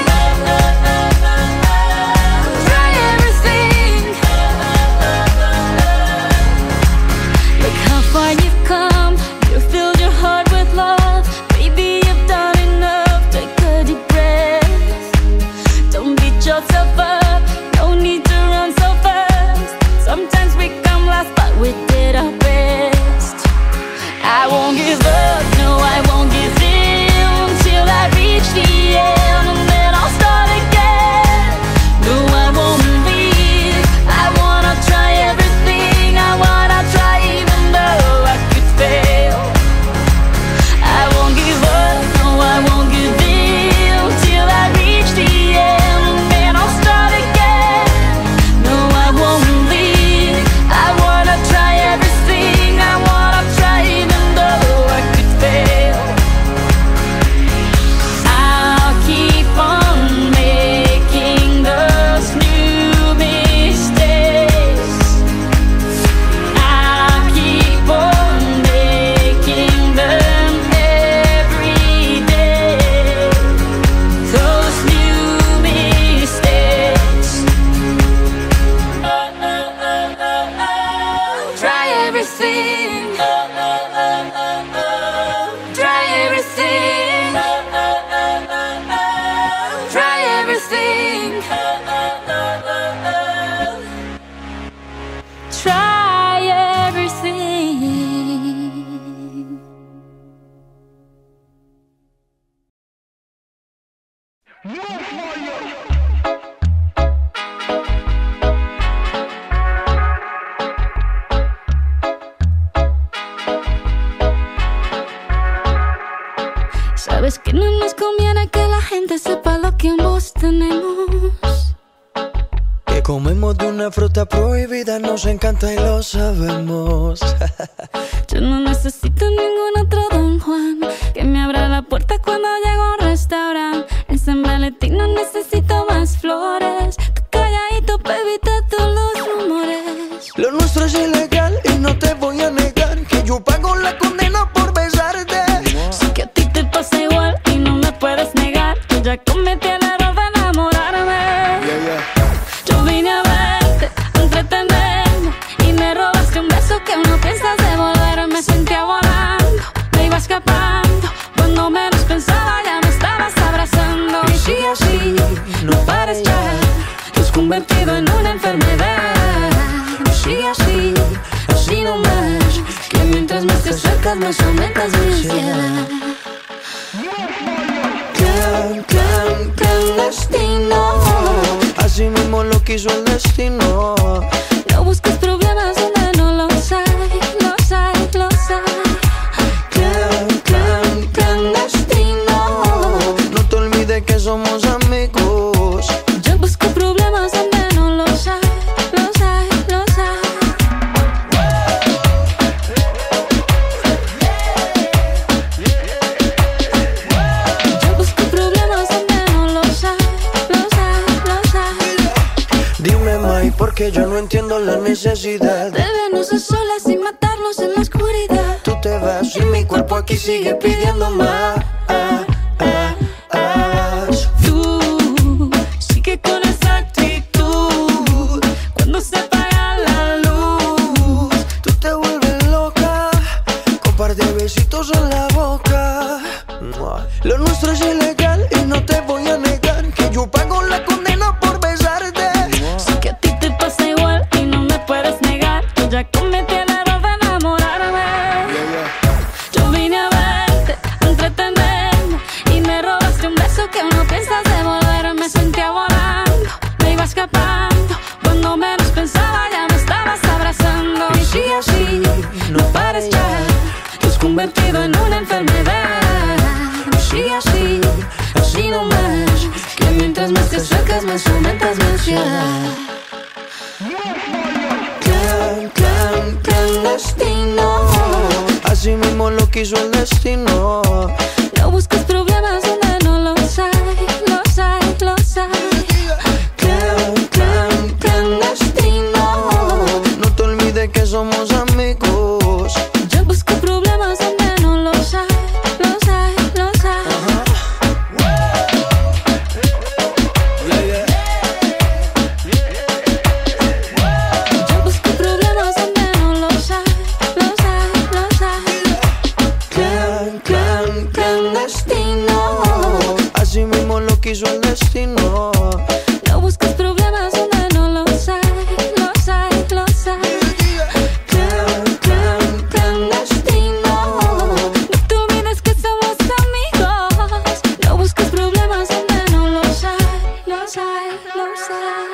Try everything. Look how far you've come. You filled your heart with love. Baby, you've done enough. Take a deep breath. Don't beat yourself up. No need to run so fast. Sometimes we come last, but we did our best. I won't give up, no, I won't give in till I reach the end, and then I'll start again. No, I won't leave. I wanna try everything. I wanna try even though I could fail. I won't give up, no, I won't give in till I reach the end, and then I'll start again. No, I won't leave. I wanna try everything. I wanna try even though I could fail. I'll keep on making those new mistakes. I'll keep on making them every day. Those new mistakes. Try everything. Try everything. Try everything. Try everything. Sabes que no nos conviene que la gente sepa lo que ambos tenemos. Que comemos de una una fruta prohibida nos encanta y lo sabemos. Yo no necesito ningún otro Don Juan que me abra la puerta cuando llego a un restaurante. En San Valentín no necesito más flores. Tú calladito pa' evitar todos los rumores. Lo nuestro es ilegal y no te voy a negar que yo pago la condena por besarte. Sé que a ti te pasa igual y no me puedes negar. Yo ya cometí el error de enamorarme. Yeah, yeah. Yo vine a verte, a entretenerme y me robaste un beso que no piensas devolver. Me sentía volando, me iba escapando. Cuando menos pensaba ya me estabas abrazando. Y sí, así, no pares ya. Te has convertido en una enfermedad. Sí, así, así no más. Que mientras más te acercas más aumentas mi ansiedad. Clan, clan, clandestino. Así mismo lo quiso el destino. No busques problemas donde no los hay, los hay, los hay. Clan, clan, clandestino. No te olvides que somos amigos. Yo busco problemas donde no los hay, los hay, los hay. Yo busco problemas donde no los hay, los hay, los hay. Dime, Mai, porque yo no entiendo la necesidad de vernos a solas sin matarnos en la oscuridad. Tú te vas y mi cuerpo aquí sigue pidiendo más. Tú sigue con esa actitud. Cuando se apaga la luz, tú te vuelves loca con par de besitos en la boca. Lo nuestro es ilegal y no te voy a negar que yo pago la condena por besarte. Sé que a ti te pasa igual y no me puedes negar. Yo ya cometí el error de enamorarme. Yo vine a verte, a entretenerme y me robaste un beso que no piensas devolver. Me sentía volando, me iba escapando. Cuando menos pensaba ya me estabas abrazando. Y sí, así, no pares ya. Te has convertido en una enfermedad. Sí, así, así no más. Que mientras más te acercas más aumentas mi ansiedad. Clan, clan, clandestino. Así mismo lo quiso el destino. No busques problemas donde no los hay, los hay, los hay. Clan, clan, clandestino. No te olvides que somos amigos. Yo busco problemas donde no los hay, los hay, los hay. Yo busco problemas donde no los hay, los hay, los hay. Clan, clan, clandestino. Así mismo lo quiso el destino. No busques problemas donde no los hay, los hay, los hay. Clan, clan, clandestino. No te olvides que somos amigos. No busques problemas donde no los hay, los hay, los hay.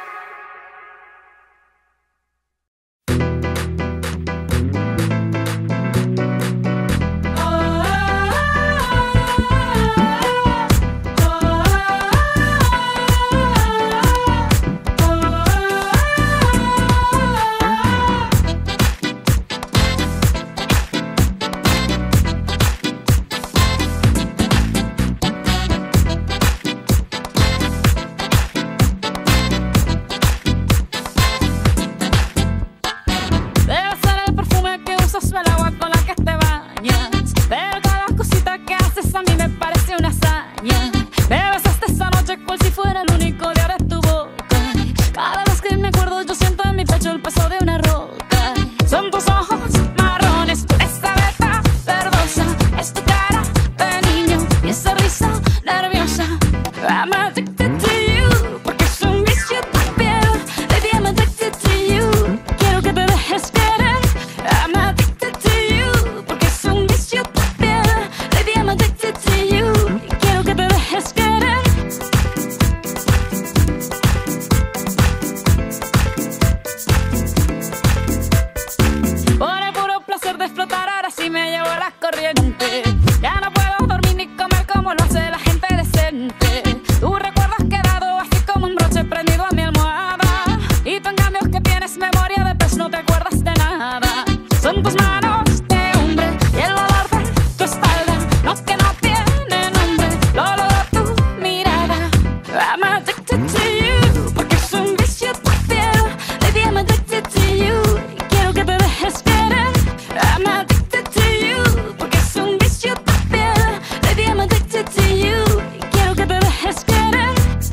Debe ser el perfume que usas o el agua con la que te bañas. Pero cada cosita que haces a mí me parece una hazaña. Me besaste esa noche cual si fuera el único día de tu boca. Cada vez que me acuerdo yo siento en mi pecho el peso de una roca. Son tus ojos marrones, esa veta verdosa. Es tu cara de niño y esa risa nerviosa. I'm addicted to you, porque es un vicio tu piel. Baby, I'm addicted to you. Quiero que te dejes querer. I'm addicted to you, porque es un vicio tu piel. Baby, I'm addicted to you. Quiero que te dejes querer. Por el puro placer de flotar, ahora sí me llevo la corriente. Ya no puedo dormir ni comer como lo hace la gente decente. Tu recuerdo has quedado así como un broche prendido a mi almohada. Y tu engaño con tus manos de hombre y el olor de tu espalda, no que no tiene nombre, el olor de tu mirada. I'm addicted to you, porque es un vicio tu piel. Baby, I'm addicted to you, y quiero que te dejes querer. I'm addicted to you, porque es un vicio tu piel. Baby, I'm addicted to you, y quiero que te dejes querer.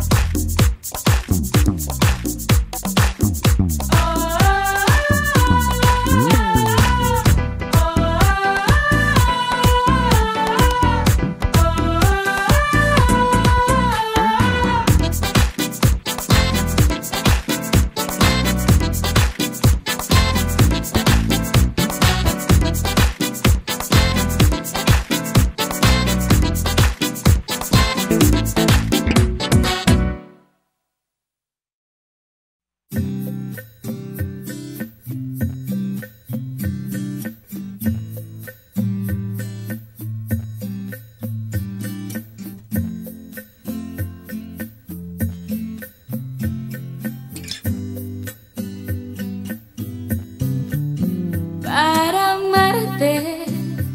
Para amarte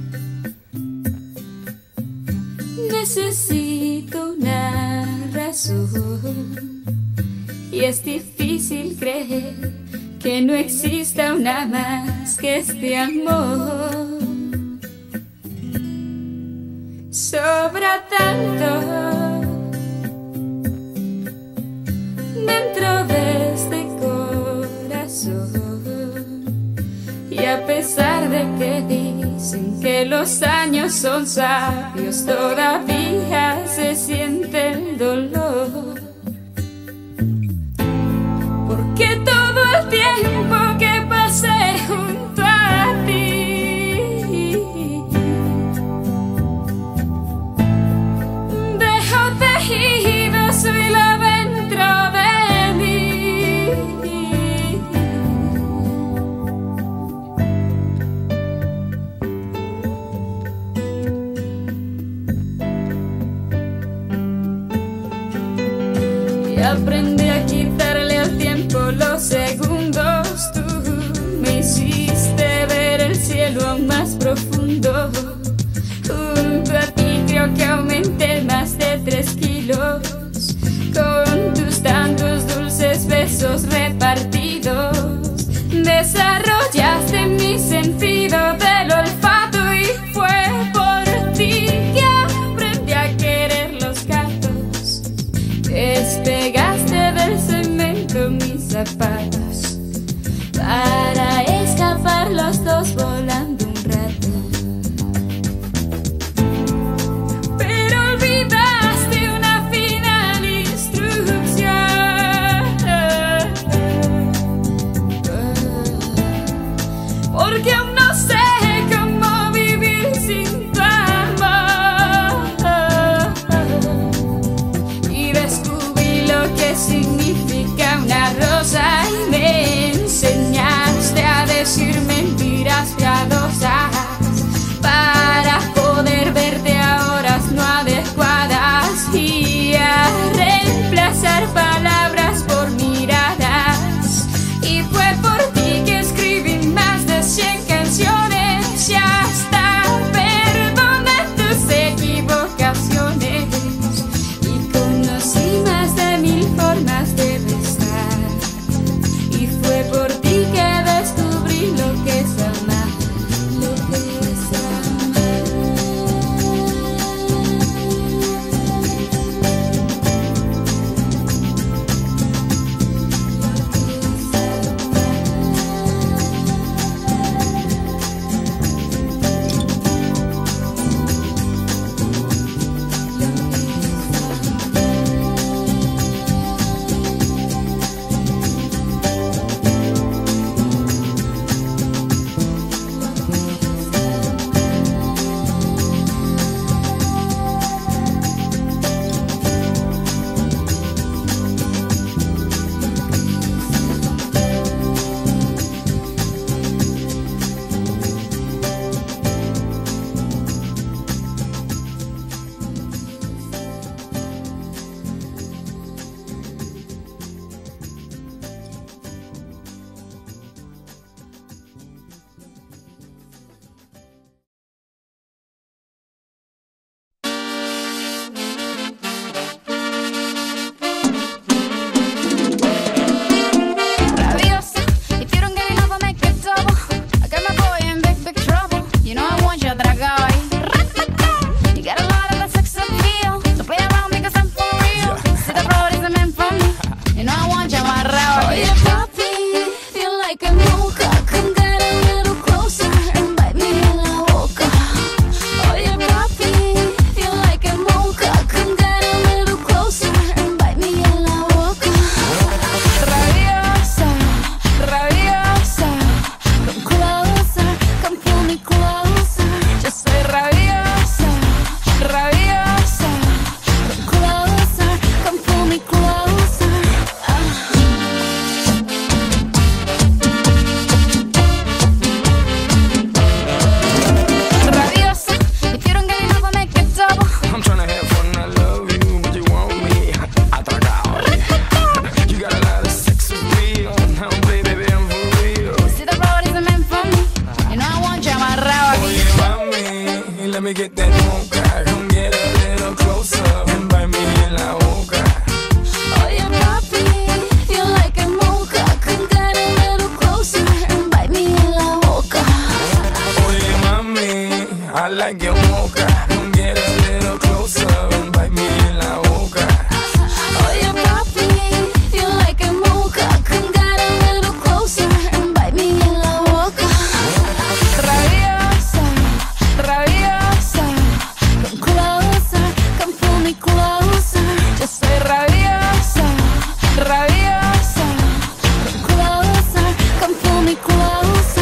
necesito una razón, y es difícil creer que no exista una más que este amor. Sobra tanto dentro de este corazón, y a pesar de que dicen que los años son sabios, todavía se siente el dolor. Porque todo el tiempo que pasé junto a ti, dejo tejido su hilo dentro de mí. Y aprendí a quitarle al tiempo los segundos. Tú me hiciste ver el cielo aún más profundo. Junto a ti creo que aumenté más de tres kilos, con tus tantos dulces besos repartidos. Desarrollaste mi sentido del olfato, y fue por ti que aprendí a querer los gatos. Despegaste del cemento mis zapatos para escapar los dos volando un rato. Pero olvidaste una final instrucción, porque aún no sé cómo vivir sin tu amor. Y descubrí lo que significa una rosa, y me enseñaste a decir mentiras piadosas para poder verte a horas no adecuadas, y a reemplazar palabras por miradas. Y fue por ti que escribí más de cien canciones, y hasta perdoné tus equivocaciones, y conocí más de mil formas de besar. Y fue por ti que descubrí lo que I like your mocha. Come get a little closer and bite me en la boca. Oye papi, you like a mocha. Come get a little closer and bite me en la boca. Rabiosa, rabiosa, come closer, come pull me closer. Yo soy rabiosa, rabiosa, come closer, come pull me closer.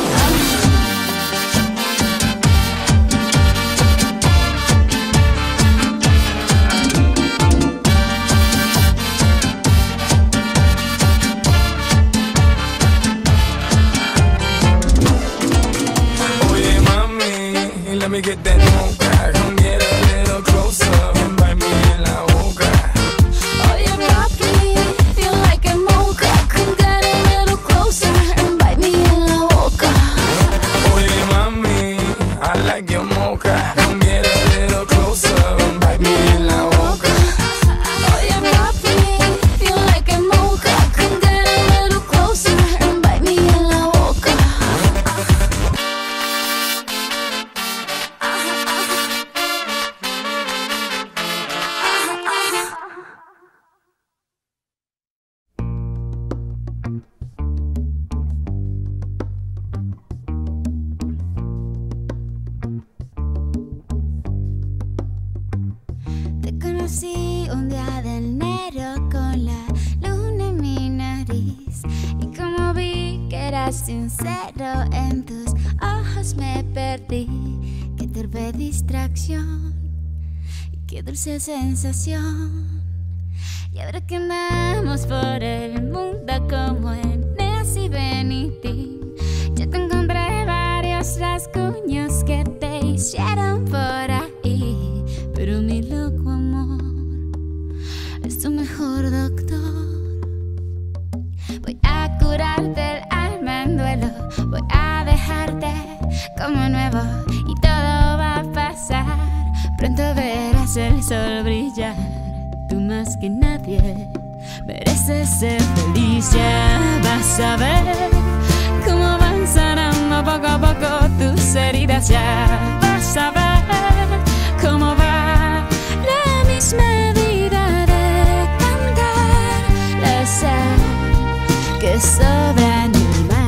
Oye mami, let me get that mocha. Come get a little closer and bite me en la boca. Oye papi, you like a mocha. Come get a little closer and bite me en la boca. Oye mami, I like your mocha. Come get a little closer and bite me en la boca. Oye papi, you like a mocha. Come get a little closer and bite me en la boca. Te conocí un día de enero con la luna en mi nariz. Y como vi que eras sincero, en tus ojos me perdí. Qué torpe distracción y qué dulce sensación. Y ahora que andamos por el mundo como en Nancy Benitín, yo te encontré varios rasguños que te hicieron por ahí. Pero mi loco amor es tu mejor doctor. Voy a curarte el alma en duelo. Voy a dejarte como nuevo y todo va a pasar. Pronto verás el sol brillar. Tú más que nadie mereces ser feliz. Ya vas a ver cómo van sanando poco a poco tus heridas. Ya vas a ver cómo va la misma vida de cantar la sal que sobra en el mar.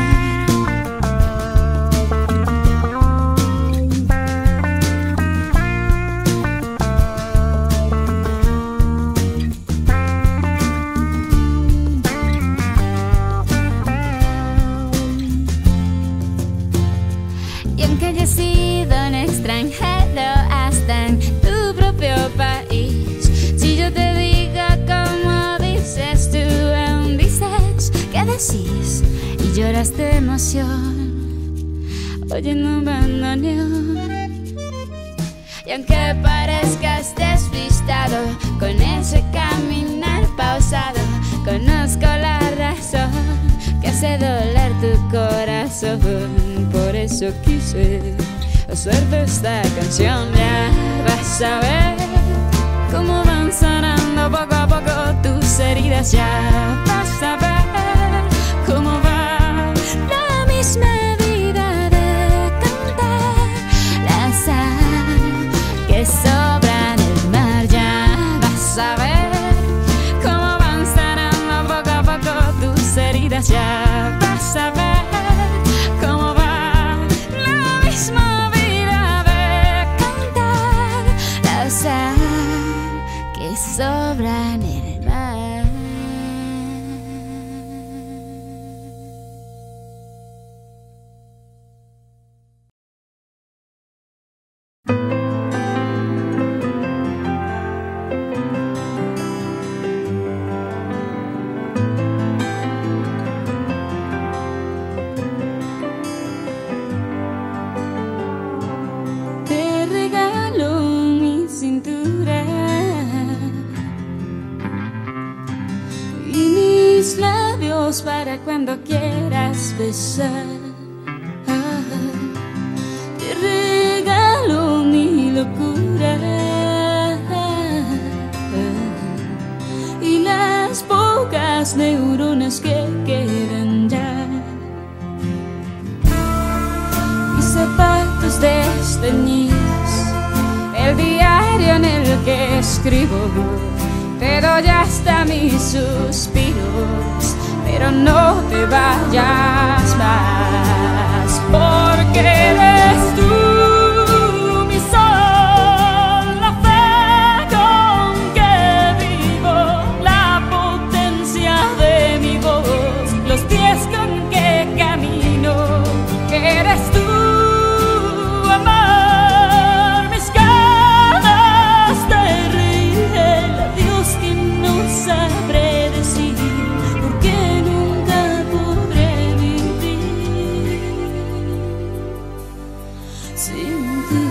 Y aunque haya sido un extranjero hasta en tu propio país, si yo te digo como dices tú aún dices, ¿qué decís? Y lloras de emoción oyendo un bandoneón. Y aunque parezcas despistado con ese caminar pausado, conozco la razón que hace doler tu corazón. Por eso quise hacerte esta canción. Ya vas a ver cómo van sanando poco a poco tus heridas. Ya vas a ver cómo va la misma vida de cantar la sal que sobra en el mar. Ya vas a ver cómo van sanando poco a poco tus heridas. Ya vas a ver cómo va la misma vida de cantar la sal que sobra en el mar. Te regalo mi cintura y mis labios para cuando quieras besar. Ah, te regalo mi locura y las pocas neuronas que quedan ya. Mis zapatos de teñís el diario en el que escribo. Te doy hasta mis suspiros, pero no te vayas más, porque eres tú mi sol, la fe con que vivo, la potencia de mi voz, los pies con que camino, que eres tú, amor, mis ganas de reír, el adiós que no sabré decir, porque nunca podré vivir sin ti.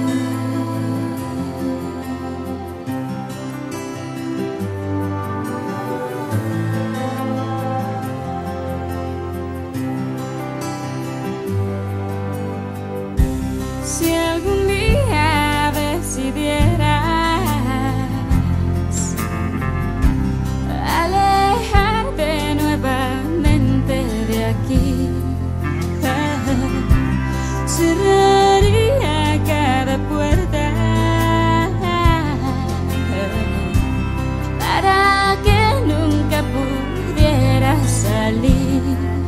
Si algún día decidieras alejarte nuevamente de aquí, cerraría cada puerta para que nunca pudieras salir.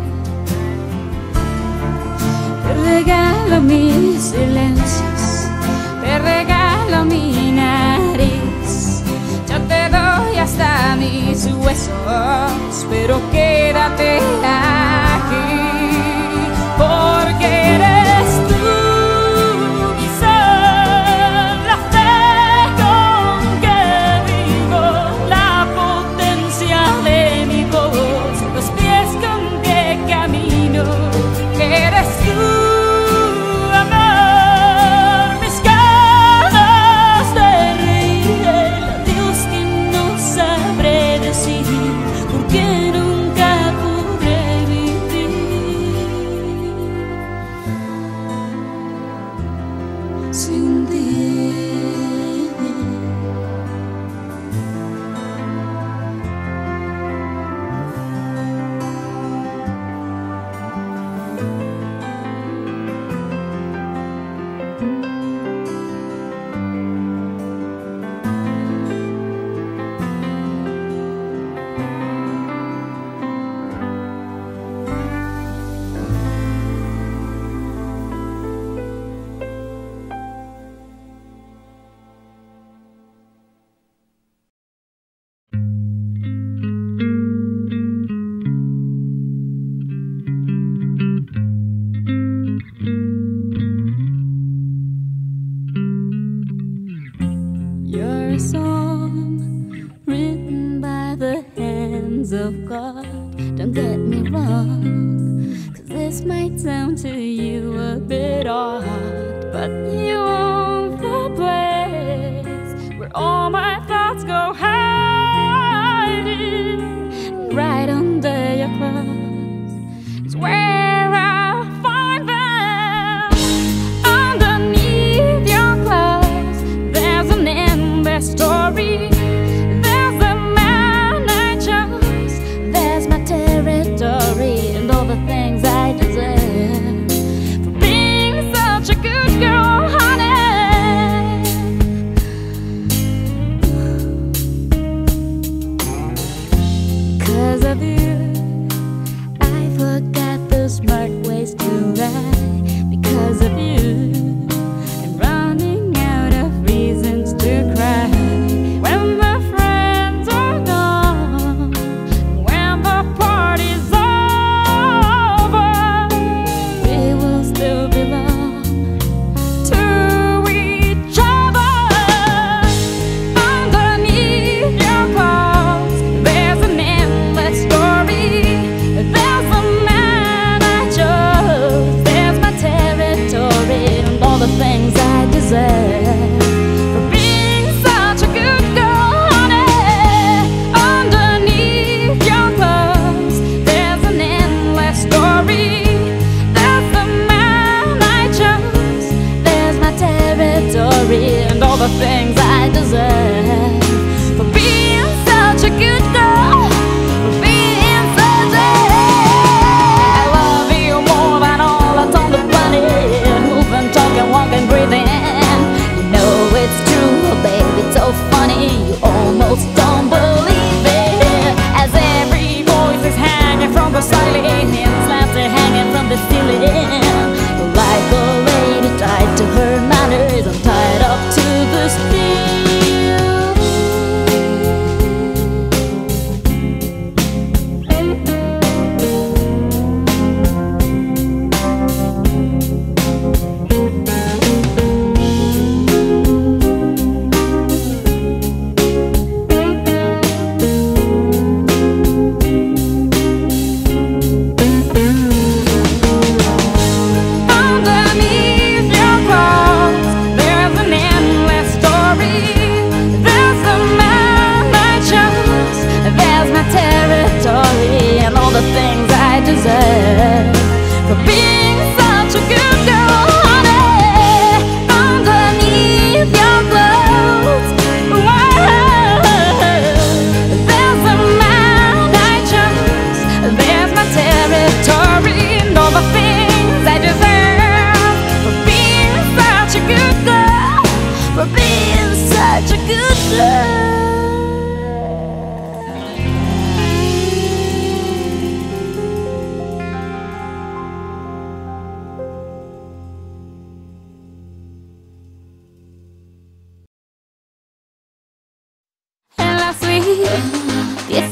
Te regalo mis silencios, te regalo mi nariz, yo te doy hasta mis huesos, pero quédate aquí, porque eres tú mi sol, la fe con que vivo, la potencia de mi voz, los pies con que camino, que eres tú. You're a song written by the hands of God. Don't get me wrong, 'cause this might sound to you a bit odd, but you own the place where all my thoughts go hiding. Right under your clothes is where I'll find them. Underneath your clothes there's an endless story. There's a man I chose, there's my territory, and all the things I deserve for being such a good girl, honey.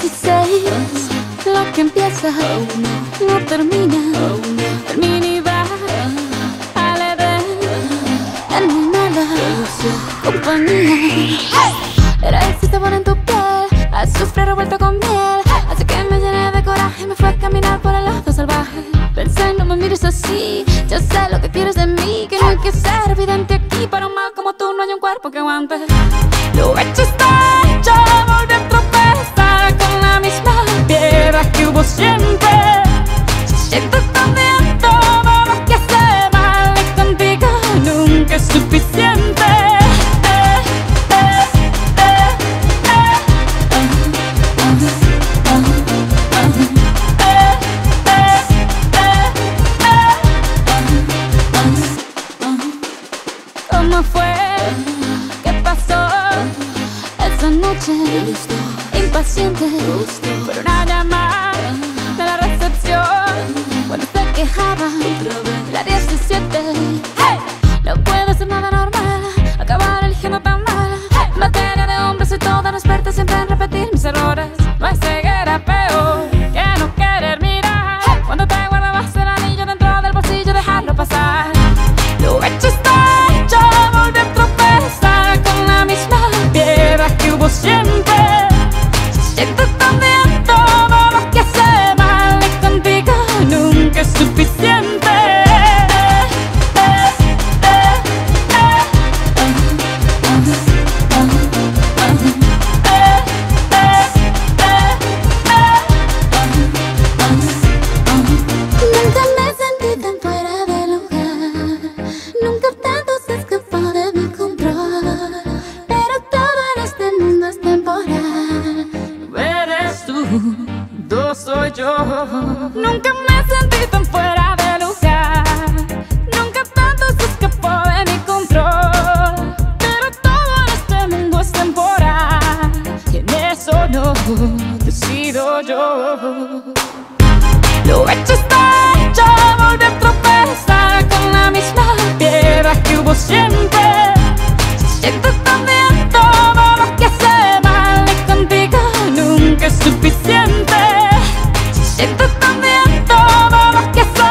veintiséis, lo que empieza no termina, termina y va a la edad en mi mala compañía. Era ese sabor en tu piel, azufre revuelto con miel, así que me llené de coraje y me fue a caminar por el lado salvaje. Pensé, no me mires así, yo sé lo que quieres de mí, que no hay que ser evidente aquí. Para un mal como tú no hay un cuerpo que aguante. Lo hecho está hecho, volví a tropezar con la misma piedra que hubo siempre. Siento también todo lo que hace mal y contigo nunca es suficiente. ¿Cómo fue? ¿Qué pasó esa noche? Impaciente por una llamada de la recepción cuando se quejaba la diecisiete. Hey, no puede ser nada normal acabar eligiendo tan mal. En materia de hombres soy toda una experta siempre en repetir mis errores. No hay ceguera peor que no querer mirar cuando te guardabas el anillo dentro del bolsillo, dejarlo pasar. Lo hecho está hecho, volví a tropezar con la misma piedra que hubo siempre. Siento también todo lo que hace mal y contigo nunca es suficiente. Nunca me sentí tan fuera de lugar, nunca tanto se escapó de mi control, pero todo en este mundo es temporal. Eres tú, yo soy yo. Nunca me sentí tan fuera de lugar, nunca tanto se escapó de mi control, pero todo en este mundo es temporal, y en eso no decido yo. Lo hecho está hecho, volví a tropezar con la misma piedra que hubo siempre. Siento también todo lo que hace mal y contigo nunca es suficiente. Siento también todo lo que hace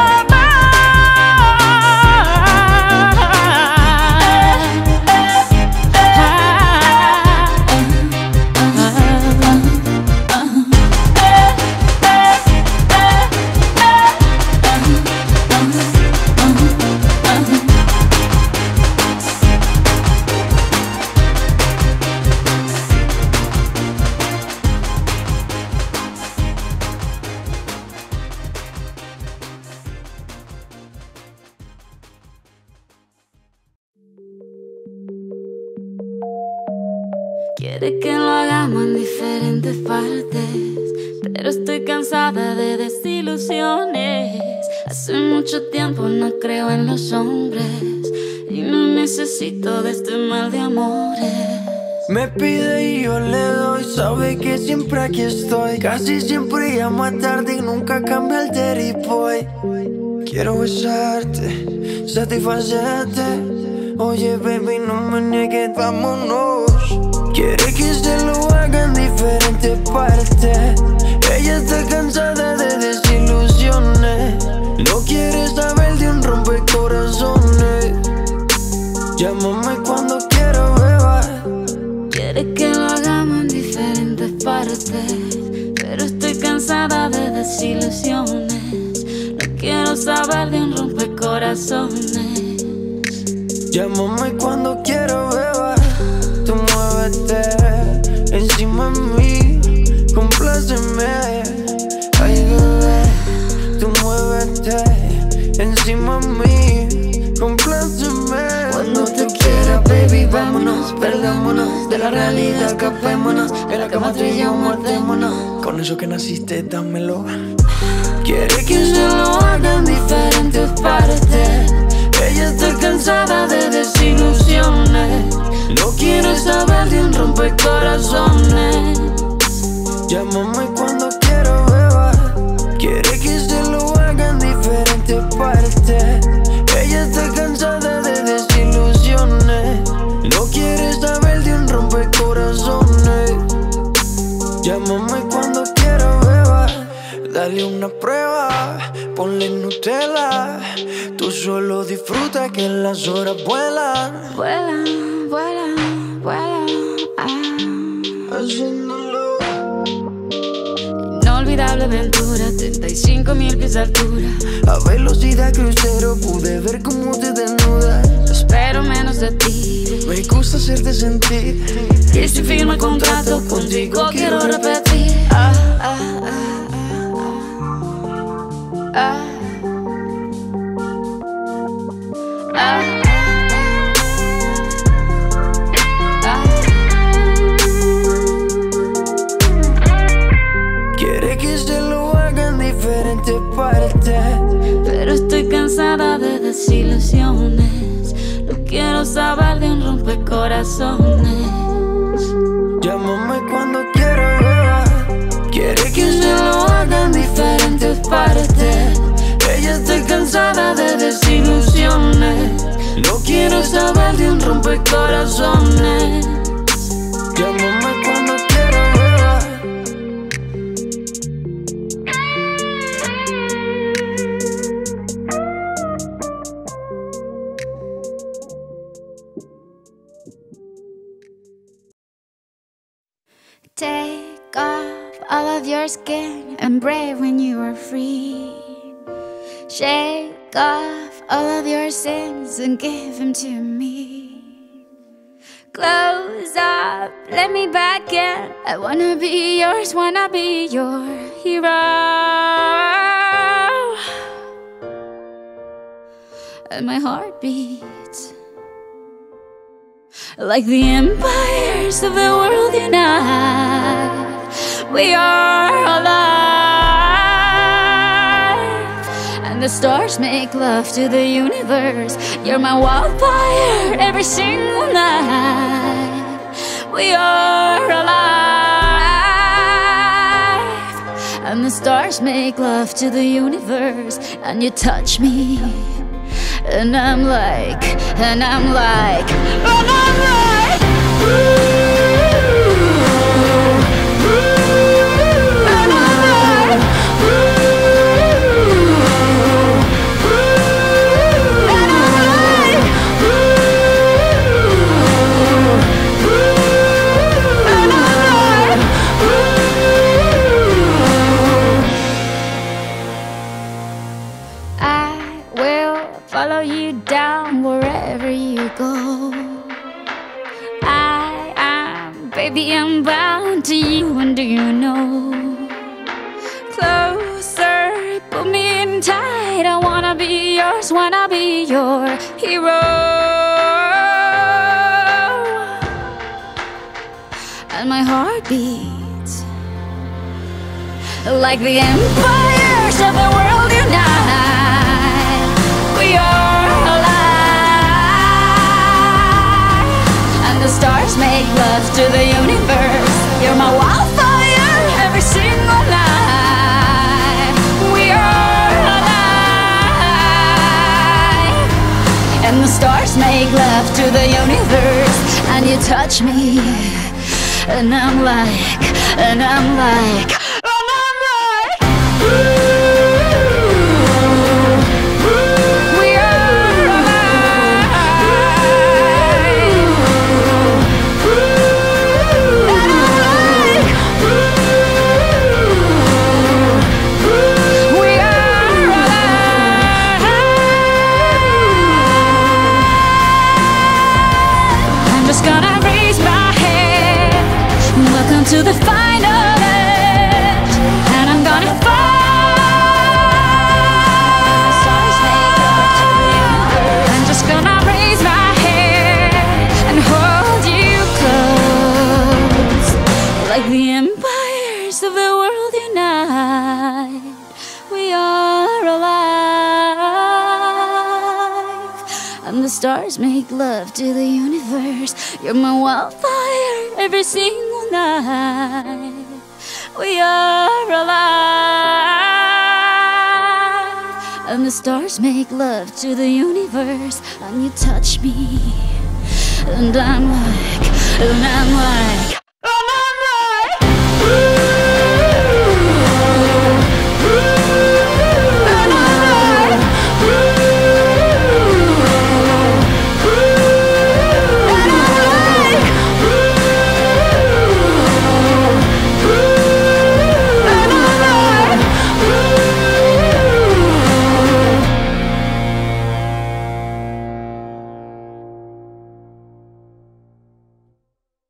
Quiere que lo hagamos en diferentes partes, pero estoy cansada de desilusiones. Hace mucho tiempo no creo en los hombres y no necesito de este mal de amores. Me pide y yo le doy, sabe que siempre aquí estoy. Casi siempre llamo a tarde y nunca cambia el territoy. Quiero besarte, satisfacerte. Oye baby, no me niegues, vámonos. Quiere que se lo haga en diferentes partes. Ella está cansada de desilusiones, no quiere saber de un rompecorazones. Llámame cuando quiera, beba. Quiere que lo hagamos en diferentes partes, pero estoy cansada de desilusiones, no quiero saber de un rompecorazones. Llámame cuando quiera, beba. Tú muévete encima de mí, compláceme. Ay, bebé, tú muévete encima de mí, compláceme. Cuando te quiera, baby, vámonos, perdámonos de la realidad, escapémonos. En la cama tú y yo mordémonos. Con eso que naciste, dámelo. Quiere que se lo haga en diferentes partes. Ella está cansada de desilusiones, no quiere saber de un rompecorazones. Llámame cuando quiera, beba. Quiere que se lo haga en diferentes partes. Ella está cansada de desilusiones, no quiere saber de un rompecorazones. Llámame cuando Solo disfruta que las horas vuelan. Vuelan, vuelan, vuelan. Ah. Haciéndolo. Inolvidable aventura, treinta y cinco mil pies de altura. A velocidad crucero pude ver cómo te desnudas. Espero menos de ti. Me gusta hacerte sentir. Y si firmo el contrato contigo quiero repetir. Ah, ah, ah, ah, ah. Ah, ah. Quiere que se lo haga en diferentes partes, pero estoy cansada de desilusiones. No quiero saber de un rompecorazones. Llámame cuando quiera, beba. Quiere que se lo haga en diferentes partes. Ella estoy cansada de desilusiones. No quiero saber de un rompecorazones. Llámame cuando quiera, beba. Take off all of your skin and brave when you are free. Shake off all of your sins and give them to me. Close up, let me back in. I wanna be yours, wanna be your hero. And my heart beats like the empires of the world unite. We are alive, and the stars make love to the universe. You're my wildfire every single night. We are alive, and the stars make love to the universe. And you touch me, and I'm like, and I'm like, and I'm like, ooh. Follow you down wherever you go. I am, baby, I'm bound to you, and do you know? Closer, put me in tight. I wanna be yours, wanna be your hero. And my heart beats like the empires of the world unite. We are alive, and the stars make love to the universe. You're my wildfire every single night. We are alive, and the stars make love to the universe. And you touch me, and I'm like, and I'm like, and I'm like, ooh. To the final edge, and I'm gonna fall. I'm just gonna raise my head and hold you close, like the empires of the world unite. We are alive, and the stars make love to the universe. You're my wildfire every single night. We are alive, and the stars make love to the universe. And you touch me, and I'm like, and I'm like, and I'm like.